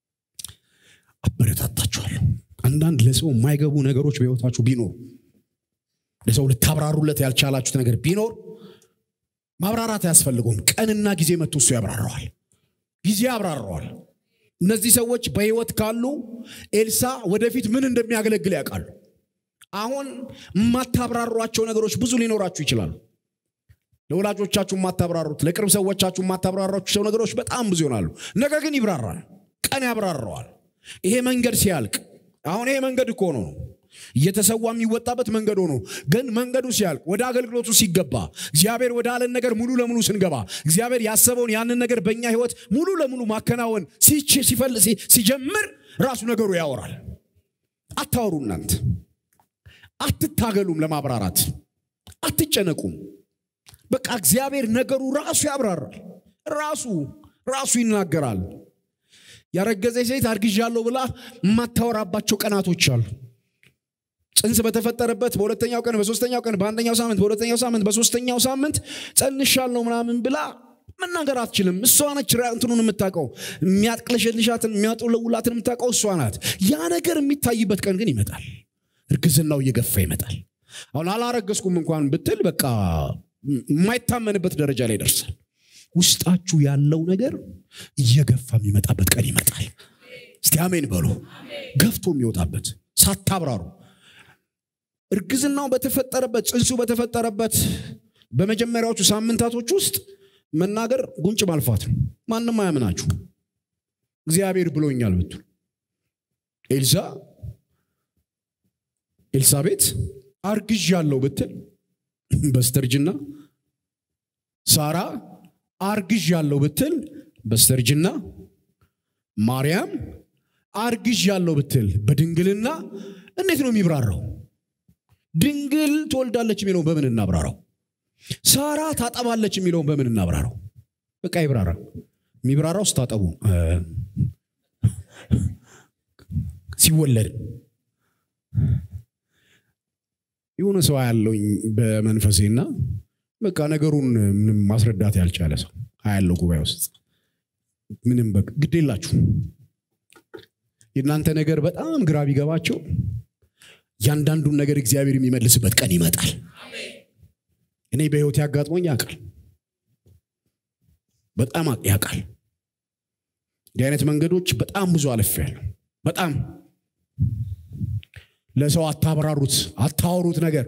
አበረታታችኋለሁ። አንዳንድ ለሰው የማይገቡ ነገሮች በህይወታችሁ ቢኖር፣ ለሰው ልታብራሩለት ያልቻላችሁት ነገር ቢኖር ማብራራት ያስፈልገውም። ቀንና ጊዜ መጥቶ እሱ ያብራራዋል። ጊዜ ያብራራዋል። እነዚህ ሰዎች በህይወት ካሉ ኤልሳ ወደፊት ምን እንደሚያገለግል ያውቃሉ። አሁን ማታብራሯቸው ነገሮች ብዙ ሊኖራችሁ ይችላሉ። ለወላጆቻችሁ ማታብራሩት፣ ለቅርብ ሰዎቻችሁ ማታብራሯቸው ነገሮች በጣም ብዙ ይሆናሉ። ነገር ግን ይብራራል። ቀን ያብራራዋል። ይሄ መንገድ ሲያልቅ አሁን ይሄ መንገድ እኮ ነው እየተሰዋ የሚወጣበት መንገድ ሆኖ ግን መንገዱ ሲያልቅ ወደ አገልግሎቱ ሲገባ እግዚአብሔር ወደ አለን ነገር ሙሉ ለሙሉ ስንገባ እግዚአብሔር ያሰበውን ያንን ነገር በእኛ ህይወት ሙሉ ለሙሉ ማከናወን ሲጀምር ራሱ ነገሩ ያወራል። አታወሩ እናንተ አትታገሉም፣ ለማብራራት አትጨነቁም። በቃ እግዚአብሔር ነገሩ ራሱ ያብራራል። ራሱ ይናገራል። ያረገዘ ሴት አርግዣለሁ ብላ ማታወራባቸው ቀናቶች አሉ። ጽንስ በተፈጠረበት በሁለተኛው ቀን በሶስተኛው ቀን በአንደኛው ሳምንት በሁለተኛው ሳምንት በሶስተኛው ሳምንት ጸንሻለሁ ምናምን ብላ መናገር አትችልም። እሷ ነች እንትኑን የምታውቀው፣ የሚያጥቅለሽልሻትን የሚያጥለውላትን የምታውቀው እሷ ናት። ያ ነገር የሚታይበት ቀን ግን ይመጣል። እርግዝናው እየገፋ ይመጣል። አሁን አላረገዝኩም እንኳን ብትል በቃ የማይታመንበት ደረጃ ላይ ይደርሳል። ውስጣችሁ ያለው ነገር እየገፋ የሚመጣበት ቀን ይመጣል። እስቲ አሜን በሉ። ገፍቶ የሚወጣበት ሳታብራሩ እርግዝናው በተፈጠረበት ጽንሱ በተፈጠረበት በመጀመሪያዎቹ ሳምንታቶች ውስጥ መናገር ጉንጭ ማልፋት ነው። ማንንም አያምናችሁ። እግዚአብሔር ብሎኛል ብትሉ ኤልሳቤት አርግዣለሁ ብትል በስተርጅና፣ ሳራ አርግዣለሁ ብትል በስተርጅና፣ ማርያም አርግዣለሁ ብትል በድንግልና እንዴት ነው የሚብራራው? ድንግል ትወልዳለች የሚለው በምን እናብራራው? ሳራ ታጠባለች የሚለው በምን እናብራራው? በቃ ይብራራ። የሚብራራው ስታጠቡ ሲወለድ የሆነ ሰው ያለውኝ በመንፈሴና በቃ ነገሩን ምንም ማስረዳት ያልቻለ ሰው ያለው ጉባኤ ውስጥ ምንም በቃ ግዴላችሁ። የናንተ ነገር በጣም ግራ ቢገባቸው ያንዳንዱን ነገር እግዚአብሔር የሚመልስበት ቀን ይመጣል። እኔ በህይወት ያጋጥሞኝ ያውቃል፣ በጣም ያውቃል። እንዲህ አይነት መንገዶች በጣም ብዙ አልፌያለሁ። በጣም ለሰው አታወሩት ነገር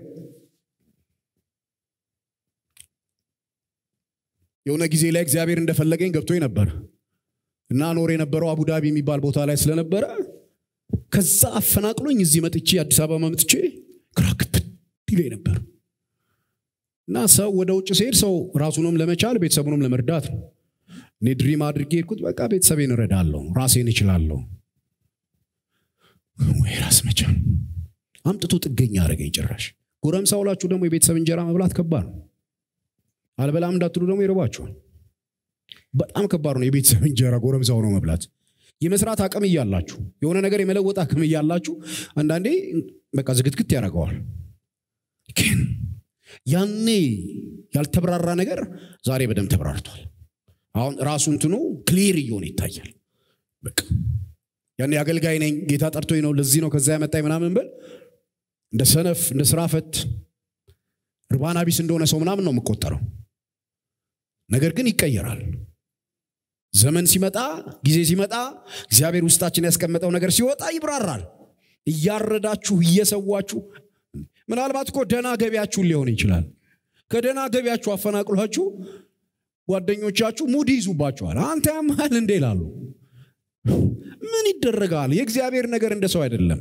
የሆነ ጊዜ ላይ እግዚአብሔር እንደፈለገኝ ገብቶኝ ነበር እና ኖር የነበረው አቡዳቢ የሚባል ቦታ ላይ ስለነበረ ከዛ አፈናቅሎኝ እዚህ መጥቼ አዲስ አበባ መጥቼ ክራክት ይለኝ ነበር። እና ሰው ወደ ውጭ ሲሄድ ሰው ራሱንም ለመቻል ቤተሰቡንም ለመርዳት ነው። እኔ ድሪም አድርጌ ሄድኩት። በቃ ቤተሰቤን እረዳለሁ፣ ራሴን እችላለሁ። ወይ ራስ መቻል አምጥቶ ጥገኛ አረገኝ ጭራሽ ጎረምሳው ላችሁ ደግሞ የቤተሰብ እንጀራ መብላት ከባድ ነው አልበላም እንዳትሉ ደግሞ ይረባችኋል በጣም ከባድ ነው የቤተሰብ እንጀራ ጎረምሳው ነው መብላት የመስራት አቅም ይያላችሁ የሆነ ነገር የመለወጥ አቅም ይያላችሁ አንዳንዴ በቃ ዝግትግት ያረጋዋል ግን ያኔ ያልተብራራ ነገር ዛሬ በደም ተብራርቷል አሁን ራሱን እንትኑ ክሊር ይሆን ይታያል በቃ ያኔ አገልጋይ ነኝ ጌታ ጠርቶኝ ነው ለዚህ ነው ከዛ ያመጣኝ ምናምን በል እንደ ሰነፍ እንደ ስራፈት ርባና ቢስ እንደሆነ ሰው ምናምን ነው መቆጠረው ነገር ግን ይቀየራል ዘመን ሲመጣ ጊዜ ሲመጣ እግዚአብሔር ውስጣችን ያስቀመጠው ነገር ሲወጣ ይብራራል እያረዳችሁ እየሰዋችሁ ምናልባት እኮ ደና ገቢያችሁ ሊሆን ይችላል ከደና ገቢያችሁ አፈናቅሏችሁ ጓደኞቻችሁ ሙድ ይዙባችኋል አንተ ያማል እንደ ይላሉ ምን ይደረጋል የእግዚአብሔር ነገር እንደሰው አይደለም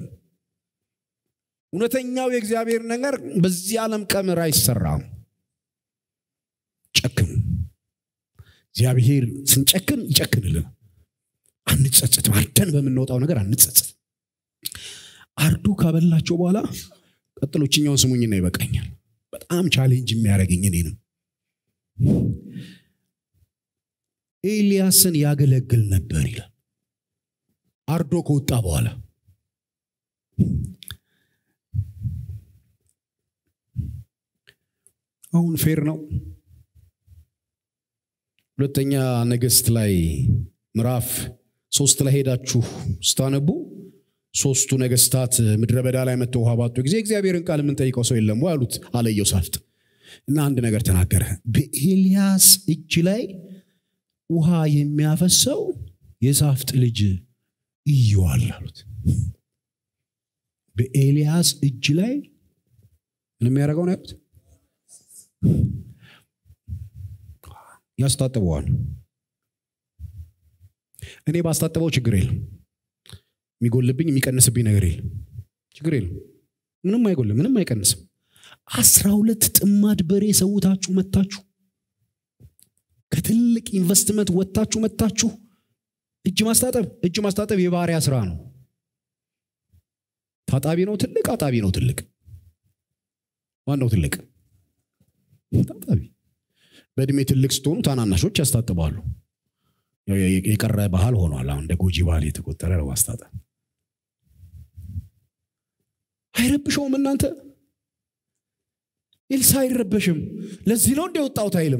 እውነተኛው የእግዚአብሔር ነገር በዚህ ዓለም ቀመር አይሰራም ጨክኑ እግዚአብሔር ስንጨክን ይጨክንልን አንጸጸት ማርተን በመንወጣው ነገር አንጸጸት አርዱ ካበላቸው በኋላ ቀጥሎችኛው ስሙኝና ይበቃኛል በጣም ቻሌንጅ የሚያረጋኝ እኔንም ኤልያስን ያገለግል ነበር ይላል አርዶ ከወጣ በኋላ አሁን ፌር ነው ሁለተኛ ነገሥት ላይ ምዕራፍ 3 ላይ ሄዳችሁ ስታነቡ ሶስቱ ነገስታት ምድረ በዳ ላይ መጥተው ውሃ ባጡ ጊዜ እግዚአብሔርን ቃል ምን ጠይቀው ሰው የለም ወይ አሉት አለ ኢዮሳፍጥ እና አንድ ነገር ተናገረ በኤልያስ እጅ ላይ ውሃ የሚያፈሰው የሳፍጥ ልጅ ኢዩ አሉት በኤልያስ እጅ ላይ ምን የሚያደርገው ነው ያሉት ያስታጥበዋል እኔ ባስታጥበው ችግር የለም የሚጎልብኝ የሚቀንስብኝ ነገር የለም ችግር የለም ምንም አይጎልም ምንም አይቀንስም 12 ጥማድ በሬ ሰውታችሁ መጣችሁ ከትልቅ ኢንቨስትመንት ወጣችሁ መጣችሁ እጅ ማስታጠብ የባሪያ ስራ ነው ታጣቢ ነው ትልቅ አጣቢ ነው ትልቅ ማን ነው ትልቅ ታጣቢ በእድሜ ትልቅ ስትሆኑ ታናናሾች ያስታጥባሉ የቀረ ባህል ሆኗል አሁን እንደ ጎጂ ባህል የተቆጠረ ነው ማስታጠብ አይረብሽውም እናንተ ኤልሳ አይረበሽም ለዚህ ነው እንደወጣው ታይልም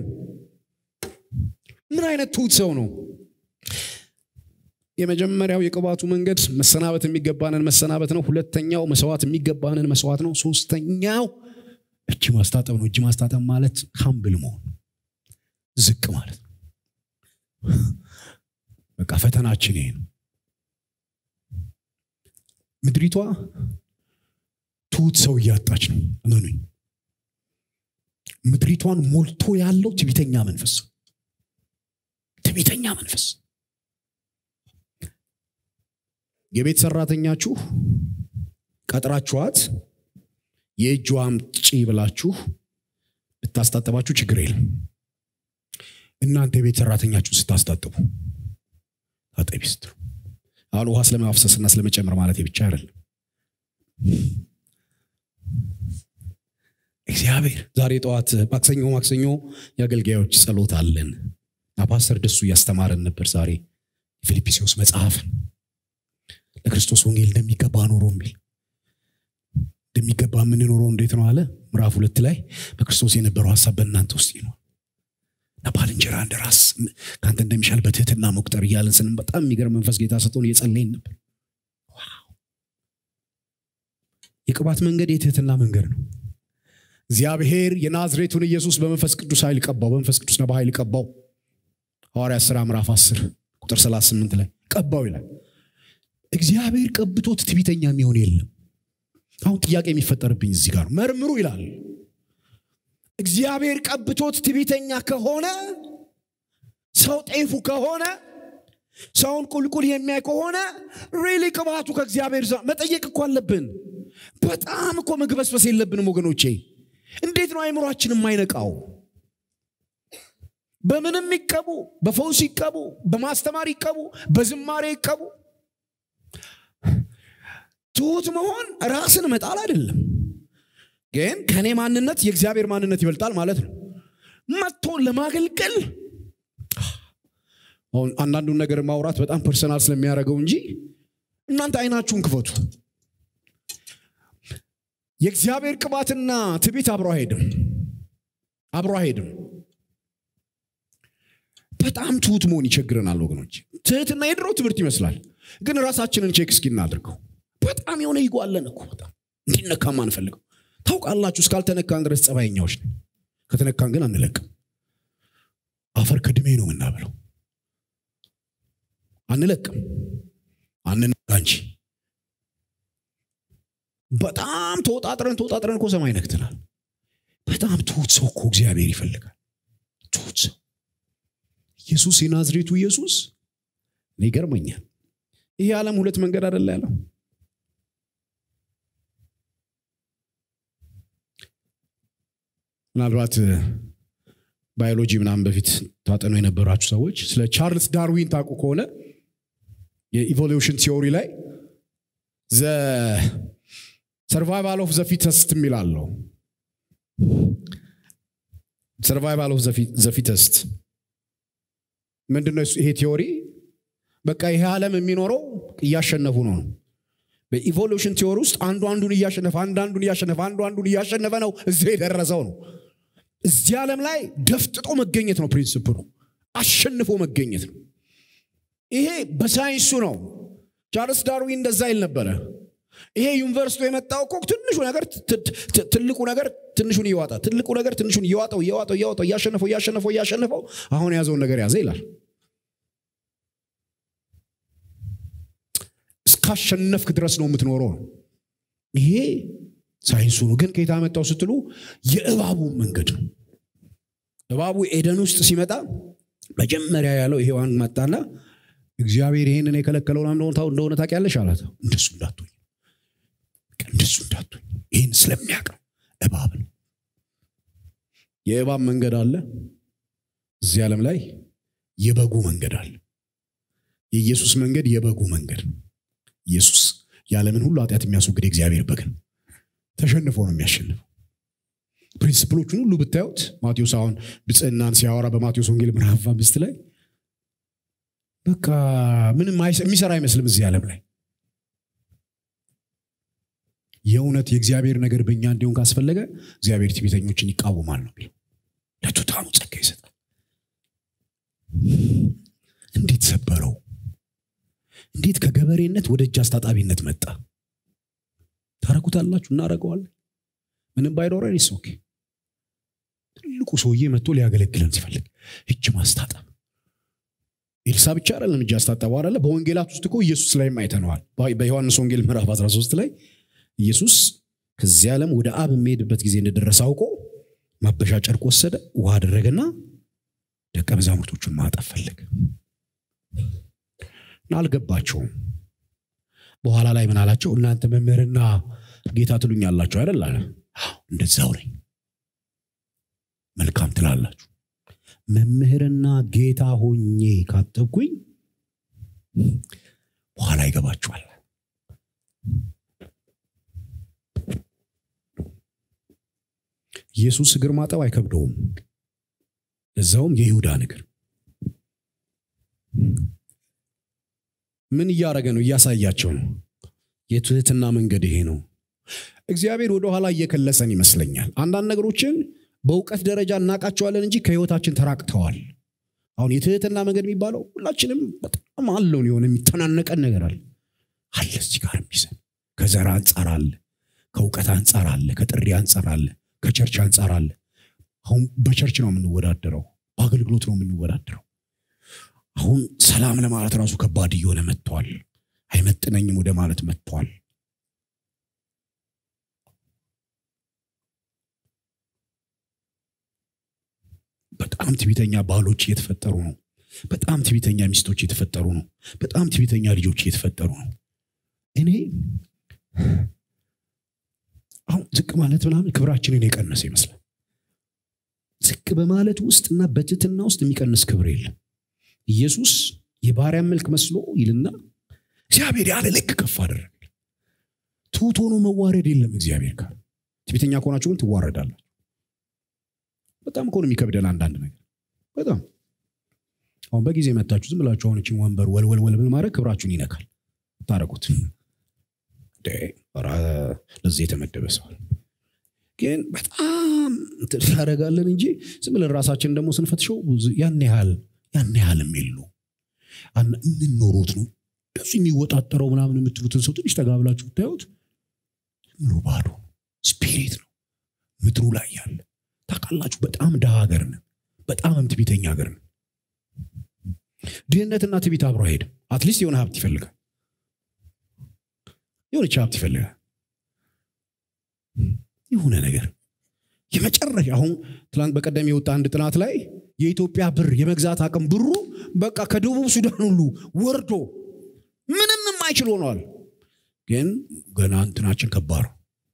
ምን አይነት ትሁት ሰው ነው የመጀመሪያው የቅባቱ መንገድ መሰናበት የሚገባንን መሰናበት ነው ሁለተኛው መስዋዕት የሚገባንን መስዋዕት ነው ሶስተኛው እጅ ማስታጠብ ነው እጅ ማስታጠብ ማለት humble መሆን ዝቅ ማለት በቃ ፈተናችን ይሄ ነው ምድሪቷ ትሁት ሰው ያጣች ነው እመኑኝ ምድሪቷን ሞልቶ ያለው ትዕቢተኛ መንፈስ የቤት ሰራተኛችሁ ቀጥራችኋት የእጇም ጪ ብላችሁ ብታስታጥባችሁ ችግር የለም እናንተ የቤት ሰራተኛችሁ ስታስታጥቡ አጠቢስት አሁን ውሃ ስለማፍሰስና ስለመጨመር ማለት ብቻ አይደለም እግዚአብሔር ዛሬ ጠዋት ማክሰኞ ያገልጋዮች ጸሎት አለን ፓስተር ደሱ ያስተማረን ነበር ዛሬ ፊልጵስዩስ መጽሐፍ ለክርስቶስ ወንጌል እንደሚገባ ኖሮ የሚል እንደሚገባ ምን ኖሮ እንዴት ነው አለ ምዕራፍ 2 ላይ በክርስቶስ የነበረው ሐሳብ በእናንተ ውስጥ ነው ባልንጀራ እንደራስ ካንተ እንደሚሻል በትህትና መቁጠር ይያልን ስንም በጣም የሚገርም መንፈስ ጌታ ሰጥቶን እየጸለይን ነበር ዋው የቅባት መንገድ የትህትና መንገድ ነው እግዚአብሔር የናዝሬቱን ኢየሱስ በመንፈስ ቅዱስ ኃይል ቀባው በመንፈስ ቅዱስና በኃይል ቀባው ሐዋርያት ሥራ ምዕራፍ 10 ቁጥር 38 ላይ ቀባው ይላል እግዚአብሔር ቀብቶት ትዕቢተኛ የሚሆን የለም አሁን ጥያቄ የሚፈጠርብኝ እዚህ ጋር መርምሩ ይላል እግዚአብሔር ቀብቶት ትዕቢተኛ ከሆነ ሰው ጤፉ ከሆነ ሰውን ቁልቁል የሚያይ ከሆነ ሪሊ ቅባቱ ከእግዚአብሔር መጠየቅ እኮ አለብን በጣም እኮ መግበስበስ የለብንም ወገኖቼ እንዴት ነው አይምሮአችን የማይነቃው በምንም ይቀቡ በፈውስ ይቀቡ በማስተማር ይቀቡ በዝማሬ ይቀቡ ትሁት መሆን ራስን መጣል አይደለም ግን ከኔ ማንነት የእግዚአብሔር ማንነት ይበልጣል ማለት ነው መጥቶ ለማገልገል አንዳንዱን ነገር ማውራት በጣም ፐርሰናል ስለሚያደርገው እንጂ እናንተ አይናችሁን ክፈቱ የእግዚአብሔር ቅባትና ትዕቢት አብሮ አይሄድም በጣም ትሁት መሆን ይቸግረናል ወገኖች ትህትና የድሮ ትምህርት ይመስላል ግን ራሳችንን ቼክ እስኪ እናድርገው በጣም የሆነ ይጓለን እኮ በጣም እንዲነካም አንፈልገው ታውቃላችሁ እስካልተነካን ድረስ ጸባይኛዎች ነን ከተነካን ግን አንለቅም አፈር ከድሜ ነው እናበለው አንለቅም አንነካንጂ በጣም ተወጣጥረን እኮ ሰማይ ነክተናል በጣም ትሁት ሰው እኮ እግዚአብሔር ይፈልጋል ትሁት ሰው ኢየሱስ የናዝሬቱ ኢየሱስ ይገርመኛል ይሄ ዓለም ሁለት መንገድ አይደለ ያለው ምናልባት ባዮሎጂ ምናምን በፊት ታጠኑ የነበራችሁ ሰዎች ስለ ቻርልስ ዳርዊን ታውቁ ከሆነ የኢቮሉሽን ቲዮሪ ላይ the survival of the fittest የሚላለው survival of the fittest ምንድነው ይሄ ቲዮሪ በቃ ይሄ ዓለም የሚኖረው እያሸነፉ ነው በኢቮሉሽን ቲዮሪ ውስጥ አንዱን እያሸነፈ ነው እዚህ የደረሰው ነው እዚህ ዓለም ላይ ደፍጥጦ መገኘት ነው ፕሪንሲፕሉ አሸንፎ መገኘት ነው ይሄ በሳይንሱ ነው ቻርልስ ዳርዊን እንደዛ ይል ነበር ይሄ ዩኒቨርሲቲ የመጣው እኮ ትልቁ ነገር ትንሹን ይዋጣ ትልቁ ነገር ትንሹን ይዋጣው ያሸነፈው አሁን ያዘው ነገር ያዘ ይላል እስካሸነፍክ ድረስ ነው የምትኖረው ይሄ ሳይንሱ ነው ግን ከየት አመጣው ስትሉ የእባቡ መንገድ ነው እባቡ ኤደን ውስጥ ሲመጣ መጀመሪያ ያለው ሔዋን መጣና እግዚአብሔር ይሄንን የከለከለው እንደሆነ ታውቂያለሽ አላት እንደሱ እንዳትሆኝ ይሄን ስለሚያውቅ እባብ ነው የእባብ መንገድ አለ እዚህ ዓለም ላይ የበጉ መንገድ አለ የኢየሱስ መንገድ የበጉ መንገድ ነው ኢየሱስ ያለምን ሁሉ ኃጢአት የሚያስወግድ እግዚአብሔር በግ ነው ተሸንፎ ነው የሚያሸንፈው ፕሪንሲፕሎቹን ሁሉ ብታዩት ማቴዎስ አሁን ብጽዕናን ሲያወራ በማቴዎስ ወንጌል ምዕራፍ 5 ላይ በቃ ምንም የሚሰራ አይመስልም እዚህ ዓለም ላይ የእውነት የእግዚአብሔር ነገር በእኛ እንዲሆን ካስፈለገ እግዚአብሔር ትዕቢተኞችን ይቃወማል ነው ለቱታኑ ጸጋ ይሰጣል እንዴት ሰበረው እንዴት ከገበሬነት ወደ እጅ አስታጣቢነት መጣ ታረኩታላችሁ እናረጋዋለን ምንም ባይኖረን ኦኬ ትልቁ ሰውዬ መጥቶ ሊያገለግለን ሲፈልግ እጅ ማስታጣብ ኤልሳ ብቻ አይደለም እጅ አስታጣባው አይደለ በወንጌላት ውስጥ እኮ ኢየሱስ ላይ ማይተነዋል በዮሐንስ ወንጌል ምዕራፍ 13 ላይ ኢየሱስ ከዚህ ዓለም ወደ አብ የሚሄድበት ጊዜ እንደደረሰ አውቆ ማበሻ ጨርቅ ወሰደ ውሃ አደረገና ደቀ መዛሙርቶቹን ማጠብ ፈለገ አልገባቸውም በኋላ ላይ ምን አላቸው እናንተ መምህርና ጌታ ትሉኛላችሁ አይደል አለ እንደዛው ነኝ መልካም ትላላችሁ መምህርና ጌታ ሆኜ ካጠብኩኝ በኋላ ይገባችኋል ኢየሱስ እግር ማጠብ አይከብደውም እዛውም የይሁዳ እግር ምን ያረገ ነው ያሳያቸው ነው የትህትና መንገድ ይሄ ነው እግዚአብሔር ወደ ኋላ እየከለሰን ይመስለኛል አንዳንድ ነገሮችን በእውቀት ደረጃ እናቃቸዋለን እንጂ ከህይወታችን ተራቅተዋል አሁን የትህትና መንገድ የሚባለው ሁላችንም በጣም አለው ነው የሚተናነቀን ነገር አለ እዚህ ጋር የሚሰን ከዘራ አንፃር አለ ከእውቀት አንፃር አለ ከጥሪ አንፃር አለ ከቸርች አንፃር አለ አሁን በቸርች ነው የምንወዳደረው በአገልግሎት ነው የምንወዳደረው አሁን ሰላም ለማለት ራሱ ከባድ እየሆነ መጥቷል አይመጥነኝም ወደ ማለት መጥቷል በጣም ትዕቢተኛ ባሎች እየተፈጠሩ ነው በጣም ትዕቢተኛ ሚስቶች እየተፈጠሩ ነው በጣም ትዕቢተኛ ልጆች እየተፈጠሩ ነው እኔ አሁን ዝቅ ማለት ምናምን ክብራችንን የቀነሰ ይመስላል ዝቅ በማለት ውስጥና በትህትና ውስጥ የሚቀንስ ክብር የለም ኢየሱስ የባሪያ መልክ መስሎ ይልና እግዚአብሔር ያለ ልክ ከፍ አደረገ ትሁት ሆኖ መዋረድ የለም እግዚአብሔር ጋር ትዕቢተኛ ከሆናችሁ ግን ትዋረዳላችሁ በጣም እኮ ነው የሚከብደን አንዳንድ ነገር በጣም አሁን በጊዜ መጣችሁ ዝም ብላችሁ አሁን እቺን ወንበር ወልወል ማድረግ ክብራችሁን ይነካል ታረቁት ለዚህ የተመደበ ሰው ግን በጣም ተፈረጋለን እንጂ ዝም ብለን ራሳችን ደግሞ ስንፈትሽው ያን ያህል የሚሉ እንኖሩት ነው ደስ የሚወጣጠረው ምናምን የምትሉትን ሰው ትንሽ ተጋብላችሁ ታዩት ነው ባዶ ስፒሪት ነው ምድሩ ላይ ያለ ታውቃላችሁ በጣም ደሃ ሀገር ነው በጣም ትዕቢተኛ ሀገር ነው ድህነትና ትዕቢት አብሮ አይሄድም አትሊስት የሆነ ሀብት ይፈልጋል የሆነ ሀብት ይፈልጋል የሆነ ነገር የመጨረሻ አሁን ትላንት በቀደም የወጣ አንድ ጥናት ላይ የኢትዮጵያ ብር የመግዛት አቅም ብሩ በቃ ከደቡብ ሱዳን ሁሉ ወርዶ ምንም የማይችል ሆኗል ግን ገና እንትናችን ከባድ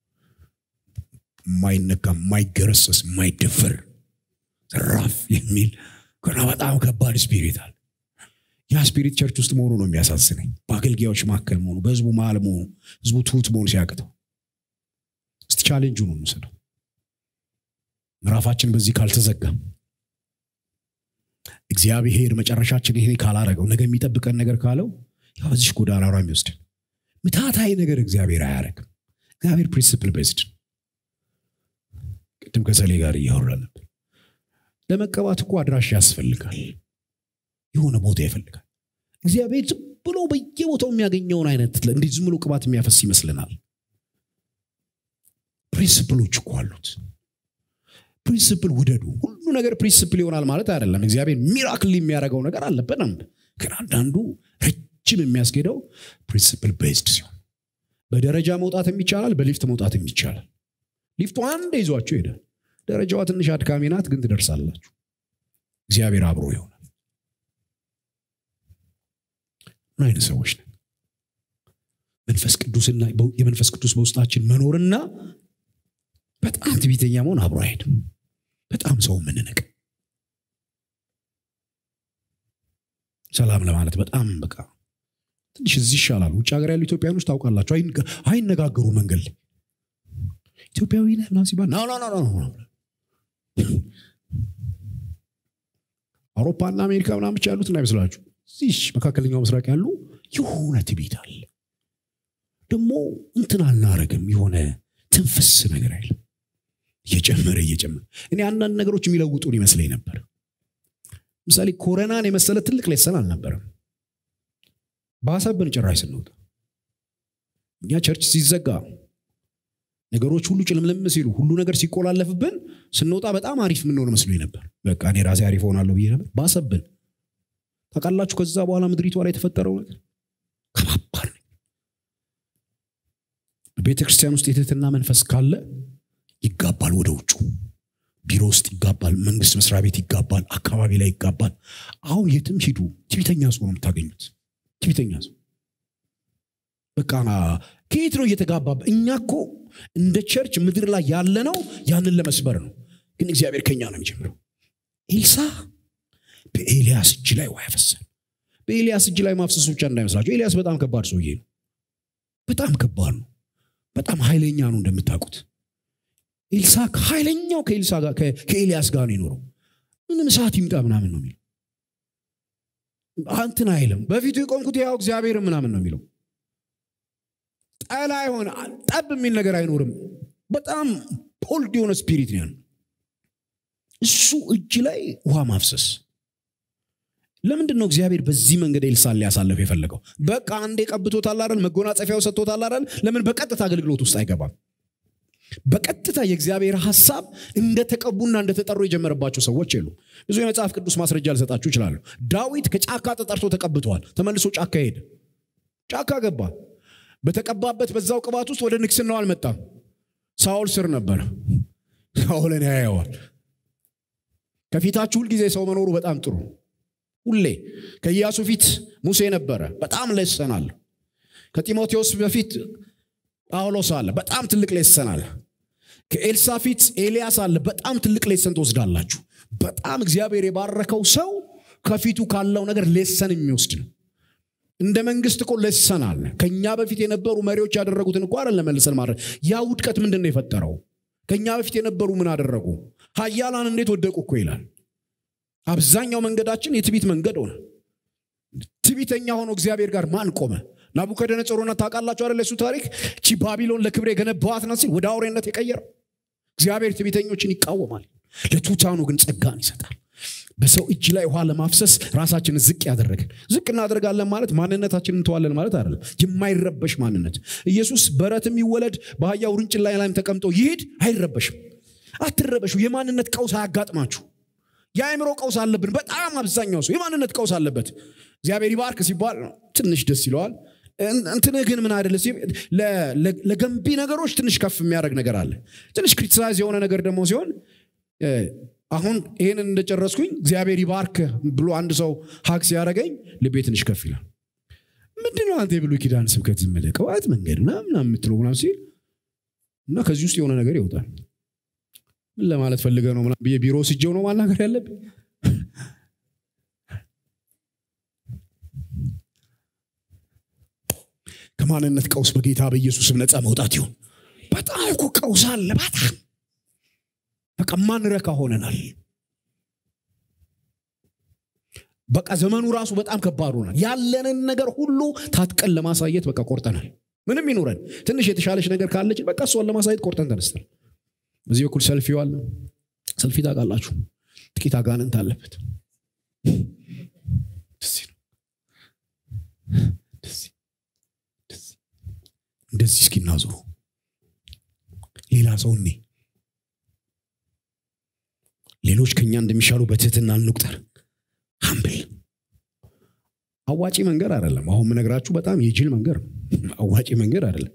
ማይነካ ማይገረሰስ ማይደፈር ራፍ የሚል ገና በጣም ከባድ ስፒሪት አለ ያ ስፒሪት ቸርች ውስጥ መሆኑ ነው የሚያሳዝነኝ በአገልጋዮች መካከል መሆኑ በህዝቡ መሃል መሆኑ ህዝቡ ትሁት መሆኑ ሲያቅተው እስቲ ቻሌንጁን ነው እንሰደው ምዕራፋችን በዚህ ካልተዘጋ እግዚአብሔር መጨረሻችን ይሄን ካላረገው ነገ የሚጠብቀን ነገር ካለው ያው እዚህ ጎዳና አራም ይወስድ ምታታይ ነገር እግዚአብሔር አያረግም እግዚአብሔር ፕሪንሲፕል ቤዝድ ቅድም ከሰሌ ጋር ያወራን ለመቀባት እኮ አድራሽ ያስፈልጋል የሆነ ቦታ ይፈልጋል እግዚአብሔር ዝም ብሎ በየቦታው የሚያገኘውን አይነት እንዴ ዝም ብሎ ቅባት የሚያፈስ ይመስልናል ፕሪንሲፕሎች እኮ አሉት ፕሪንሲፕል ውደዱ ሁሉ ነገር ፕሪንሲፕል ይሆናል ማለት አይደለም እግዚአብሔር ሚራክል የሚያደርገው ነገር አለበንም ግን አንዳንዱ ረጅም የሚያስገደው ፕሪንሲፕል ቤዝድ ሲሆን በደረጃ መውጣትም ይቻላል በሊፍት መውጣትም ይቻላል ሊፍቱ አንዴ ይዟችሁ ሄደ ደረጃዋ ትንሽ አድካሚ ናት ግን ትደርሳላችሁ እግዚአብሔር አብሮ ይሆናል ማይነ ሰዎች ነን መንፈስ ቅዱስና የመንፈስ ቅዱስ በውስጣችን መኖርና በጣም ትዕቢተኛ መሆን አብሮ አይሄድም በጣም ሰው ምንነቅ ሰላም ለማለት በጣም በቃ ትንሽ እዚህ ይሻላል ውጭ ሀገር ያሉ ኢትዮጵያኖች ታውቃላችሁ አይነጋገሩ መንገድ ኢትዮጵያዊ ነህ ነው ሲባል ኖ አውሮፓና አሜሪካ ምናምን ብቻ ያሉት እንዳይመስላችሁ እዚህ መካከለኛው ምስራቅ ያሉ የሆነ ትዕቢት አለ ደግሞ እንትን አልናረግም የሆነ ትንፍስ ነገር አይደለም እየጨመረ እኔ አንዳንድ ነገሮች የሚለውጡን ይመስለኝ ነበር ምሳሌ ኮሮናን የመሰለ ትልቅ ሌሰን አልነበረም ባሰብን ጭራሽ ስንወጣ እኛ ቸርች ሲዘጋ ነገሮች ሁሉ ጭልምልም ሲሉ ሁሉ ነገር ሲቆላለፍብን ስንወጣ በጣም አሪፍ ምን ነው መስሎኝ ነበር በቃ እኔ ራሴ አሪፍ ሆናለሁ ብዬ ነበር ባሰብን ታውቃላችሁ ከዛ በኋላ ምድሪቷ ላይ ተፈጠረው ነገር ከባባር በቤተክርስቲያን ውስጥ የትህትና መንፈስ ካለ ይጋባል ወደ ውጭ ቢሮ ውስጥ ይጋባል መንግስት መስሪያ ቤት ይጋባል አካባቢ ላይ ይጋባል አሁን የትም ሂዱ ትዕቢተኛ ሰው ነው የምታገኙት ትዕቢተኛ ሰው በቃ ከየት ነው እየተጋባባ እኛኮ እንደ ቸርች ምድር ላይ ያለ ነው ያንን ለመስበር ነው ግን እግዚአብሔር ከኛ ነው የሚጀምረው ኤልሳ በኤልያስ እጅ ላይ ውሃ ያፈሳል በኤልያስ እጅ ላይ ማፍሰስ ብቻ እንዳይመስላችሁ ኤልያስ በጣም ከባድ ሰውዬ ነው በጣም ከባድ ነው በጣም ኃይለኛ ነው እንደምታውቁት ኤልሳ ኃይለኛው ከኤልሳ ጋር ከኤልያስ ጋር ነው ይኖረው ምንም ሰዓት ይምጣ ምናምን ነው የሚለው አንተና አይልም በፊቱ የቆምኩት ያው እግዚአብሔር ምናምን ነው የሚለው ጠላ ይሆን ጠብ የሚል ነገር አይኖርም በጣም ፖልድ የሆነ ስፒሪት ነው እሱ እጅ ላይ ውሃ ማፍሰስ ለምንድን ነው እግዚአብሔር በዚህ መንገድ ኤልሳን ሊያሳልፍ የፈለገው በቃ አንዴ ቀብቶታል አይደል መጎናጸፊያው ሰጥቶታል አይደል ለምን በቀጥታ አገልግሎት ውስጥ አይገባም በቀጥታ የእግዚአብሔር ሐሳብ እንደተቀቡና እንደተጠሩ የጀመረባቸው ሰዎች የሉ ብዙ የመጽሐፍ ቅዱስ ማስረጃ ልሰጣችሁ ይችላል ዳዊት ከጫካ ተጠርቶ ተቀብቷል ተመልሶ ጫካ ሄደ ጫካ ገባ በተቀባበት በዛው ቅባት ውስጥ ወደ ንግስናው አልመጣም ሳኦል ስር ነበር ሳኦልን ያያዋል ከፊታችሁ ሁሉ ጊዜ ሰው መኖሩ በጣም ጥሩ ሁሌ ከኢያሱ ፊት ሙሴ ነበር በጣም ለሰናል ከጢሞቴዎስ በፊት ጳውሎስ አለ በጣም ትልቅ ለሰናል ከኤልሳ ፊት ኤልያስ አለ በጣም ትልቅ ለሰን ተወስዳላችሁ በጣም እግዚአብሔር የባረከው ሰው ከፊቱ ካለው ነገር ለሰን የሚወስድ ነው እንደ መንግስት እኮ ለሰናል ከኛ በፊት የነበሩ መሪዎች ያደረጉትን እኮ አይደለም መልሰን ማድረግ ያ ውድቀት ምንድነው የፈጠረው ከኛ በፊት የነበሩ ምን አደረጉ ኃያላን እንዴት ወደቁ እኮ ይላል አብዛኛው መንገዳችን የትቢት መንገድ ሆነ ትቢተኛ ሆኖ እግዚአብሔር ጋር ማን ቆመ ናቡከደነጾርና ታውቃላችሁ አይደል እሱ ታሪክ ቺ ባቢሎን ለክብሬ ገነባዋት ነው ሲል ወደ አውሬነት የቀየረው እግዚአብሔር ትቢተኞችን ይቃወማል ለቱታኑ ግን ጸጋን ይሰጣል በሰው እጅ ላይ ውሃ ለማፍሰስ ራሳችንን ዝቅ ያደረገን ዝቅ እናደርጋለን ማለት ማንነታችንን እንተዋለን ማለት አይደለም የማይረበሽ ማንነት ኢየሱስ በረትም ይወለድ በአህያ ውርንጭላ ላይም ተቀምጦ ይሄድ አይረበሽም አትረበሹ የማንነት ቀውስ አያጋጥማችሁ የአእምሮ ቀውስ አለብን በጣም አብዛኛው ሰው የማንነት ቀውስ አለበት እግዚአብሔር ይባርክ ሲባል ትንሽ ደስ ይለዋል እንትን ግን ምን አይደለ ለገንቢ ነገሮች ትንሽ ከፍ የሚያደርግ ነገር አለ ትንሽ ክሪቲሳይዝ የሆነ ነገር ደግሞ ሲሆን አሁን ይሄንን እንደጨረስኩኝ እግዚአብሔር ይባርክ ብሎ አንድ ሰው ሀክ ሲያደርገኝ ልቤ ትንሽ ከፍ ይላል ምንድነው አንተ ብሎ ኪዳን ስብከት ዝምለከው አት መንገድ ምናምን የምትለው ምናምን ሲል እና ከዚህ ውስጥ የሆነ ነገር ይወጣል ምን ለማለት ፈልገህ ነው ምናምን ቢሮ ሲጀው ነው ማናገር ያለብኝ ከማንነት ቀውስ በጌታ በኢየሱስም ነፃ መውጣት ይሁን በጣም እኮ ቀውስ አለ በጣም በቃ ማንረካ ሆነናል በቃ ዘመኑ ራሱ በጣም ከባድ ሆኗል ያለንን ነገር ሁሉ ታጥቀን ለማሳየት በቃ ቆርጠናል ምንም ይኖረን ትንሽ የተሻለች ነገር ካለች በቃ እሷን ለማሳየት ቆርጠን ተነስተን በዚህ በኩል ሰልፊው አለ ሰልፊ ታውቃላችሁ ጥቂት አጋንንት አለበት እንደዚህ እስኪናዙ ሌላ ሰው እኔ ሌሎች ከኛ እንደሚሻሉ በትህትና እንቁጠር humble አዋጪ መንገድ አይደለም አሁን ምነግራችሁ በጣም የጅል መንገድ አዋጪ መንገድ አይደለም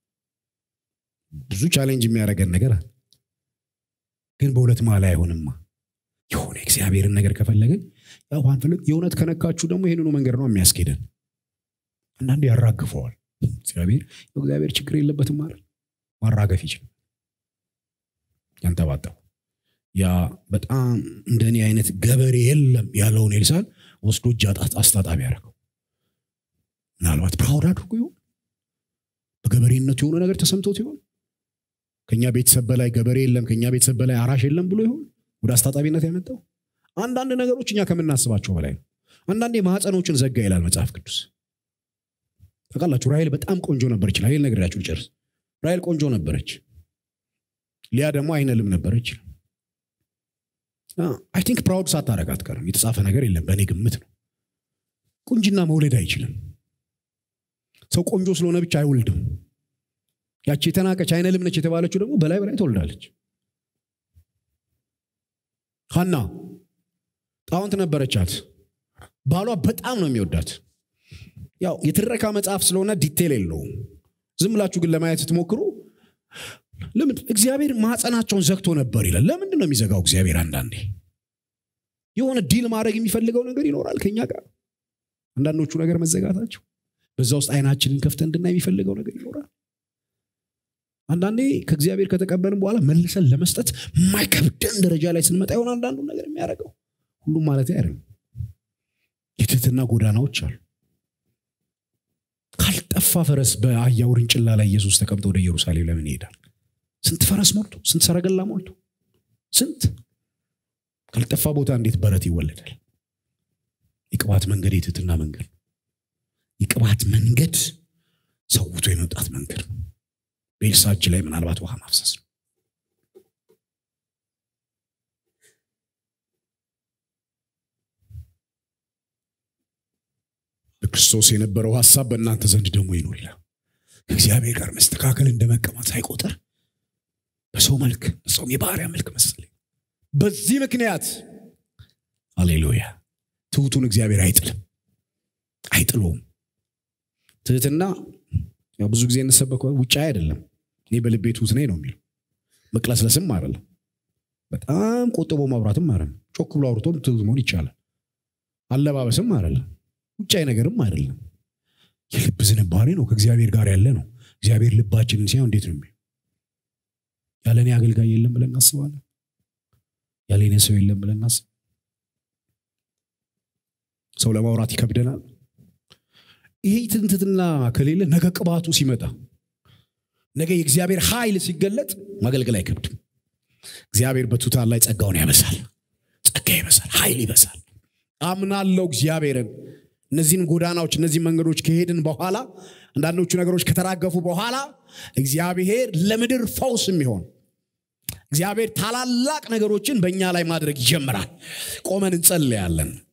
ብዙ ቻሌንጅ የሚያደርገን ነገር ግን በሁለት ማላ አይሆንማ የሆነ እግዚአብሔርን ነገር ከፈለግን ያው አንፈልግ የእውነት ከነካችሁ ደግሞ ይሄንኑ መንገድ ነው የሚያስኬደን አንዳንዴ ያራግፈዋል እግዚአብሔር ችግር የለበትም ማለት ማራገፍ ይችላል ያንተባጣው ያ በጣም እንደኔ አይነት ገበሬ የለም ያለውን ኤልሳን ወስዶ ጃጣት አስታጣቢ ያደረገው ምናልባት ፕራውድ አድርጎ ይሁን በገበሬነቱ የሆነ ነገር ተሰምቶት ይሁን ከኛ ቤተሰብ በላይ ገበሬ የለም ከኛ ቤተሰብ በላይ አራሽ የለም ብሎ ይሁን ወደ አስታጣቢነት ያመጣው አንዳንድ ነገሮች እኛ ከምናስባቸው በላይ ነው አንዳንዴ ማህፀኖችን ዘጋ ይላል መጽሐፍ ቅዱስ ታውቃላችሁ ራሔል በጣም ቆንጆ ነበረች ራሔል ነግሬያችሁ ልጨርስ ራሔል ቆንጆ ነበረች ሊያ ደግሞ አይነልም ነበረች I think proud ሳታረጋት ቀር የተጻፈ ነገር የለም በእኔ ግምት ነው ቁንጅና መውለድ አይችልም ሰው ቆንጆ ስለሆነ ብቻ አይወልድም ያቺ ተናቀች አይነልም ነች የተባለችው ደግሞ በላይ ትወልዳለች ሐና ጣውንት ነበረቻት ባሏ በጣም ነው የሚወዳት ያው የትረካ መጽሐፍ ስለሆነ ዲቴል የለውም ዝም ብላችሁ ግን ለማየት ስትሞክሩ ለምን እግዚአብሔር ማህፀናቸውን ዘግቶ ነበር ይላል ለምንድን ነው የሚዘጋው እግዚአብሔር አንዳንዴ የሆነ ዲል ማድረግ የሚፈልገው ነገር ይኖራል ከኛ ጋር አንዳንዶቹ ነገር መዘጋታቸው በዛው ውስጥ አይናችንን ከፍተን እንድናይ የሚፈልገው ነገር ይኖራል አንዳንዴ ከእግዚአብሔር ከተቀበልን በኋላ መልሰን ለመስጠት ማይከብደን ደረጃ ላይ ስንመጣ ይሆን አንዳንዱ ነገር የሚያደርገው ሁሉም ማለት አይደለም የትህትና ጎዳናዎች አሉ ካልጠፋ ፈረስ በአህያ ውርንጭላ ላይ ኢየሱስ ተቀምጦ ወደ ኢየሩሳሌም ለምን ይሄዳል ስንት ፈረስ ሞልቶ ስንት ሰረገላ ሞልቶ ስንት ካልጠፋ ቦታ እንዴት በረት ይወለዳል ይቅባት መንገድ የትህትና መንገድ ይቅባት መንገድ ሰውቶ የመጣት መንገድ በኤልሳዕ ላይ ምናልባት ውሃ ማፍሰስ ነው በክርስቶስ የነበረው ሐሳብ በእናንተ ዘንድ ደግሞ ይኖር ይላል እግዚአብሔር ጋር መስተካከል እንደመቀማት ሳይቆጠር በሰው መልክ በሰው የባሪያ መልክ መሰለኝ በዚህ ምክንያት ሃሌሉያ ትሁቱን እግዚአብሔር አይጥሉም ትህትና ያው ብዙ ጊዜ እንሰበከው ውጪ አይደለም እኔ በልቤ ትሁት ነኝ ነው የሚለው መቅለስለስም አይደለም በጣም ቆጥቦ ማብራትም አይደለም ጮክ ብሎ አውርቶም ትሁት መሆን ይቻላል አለባበስም አይደለም ውጫይ ነገርም አይደለም የልብ ዝንባሬ ነው ከእግዚአብሔር ጋር ያለ ነው እግዚአብሔር ልባችንን ሲያው እንዴት ነው ያለኔ አገልጋይ የለም ብለን እናስባለን ያለኔ ሰው የለም ብለን እናስብ ሰው ለማውራት ይከብደናል ይሄ ትንትትና ከሌለ ነገ ቅባቱ ሲመጣ ነገ የእግዚአብሔር ኃይል ሲገለጥ ማገልገል አይከብድም እግዚአብሔር በቱታን ላይ ጸጋውን ያበሳል ጸጋ ይበሳል ኃይል ይበሳል አምናለሁ እግዚአብሔርን እነዚህን ጎዳናዎች እነዚህ መንገዶች ከሄድን በኋላ አንዳንዶቹ ነገሮች ከተራገፉ በኋላ እግዚአብሔር ለምድር ፈውስም ይሆን እግዚአብሔር ታላላቅ ነገሮችን በእኛ ላይ ማድረግ ይጀምራል ቆመን እንጸልያለን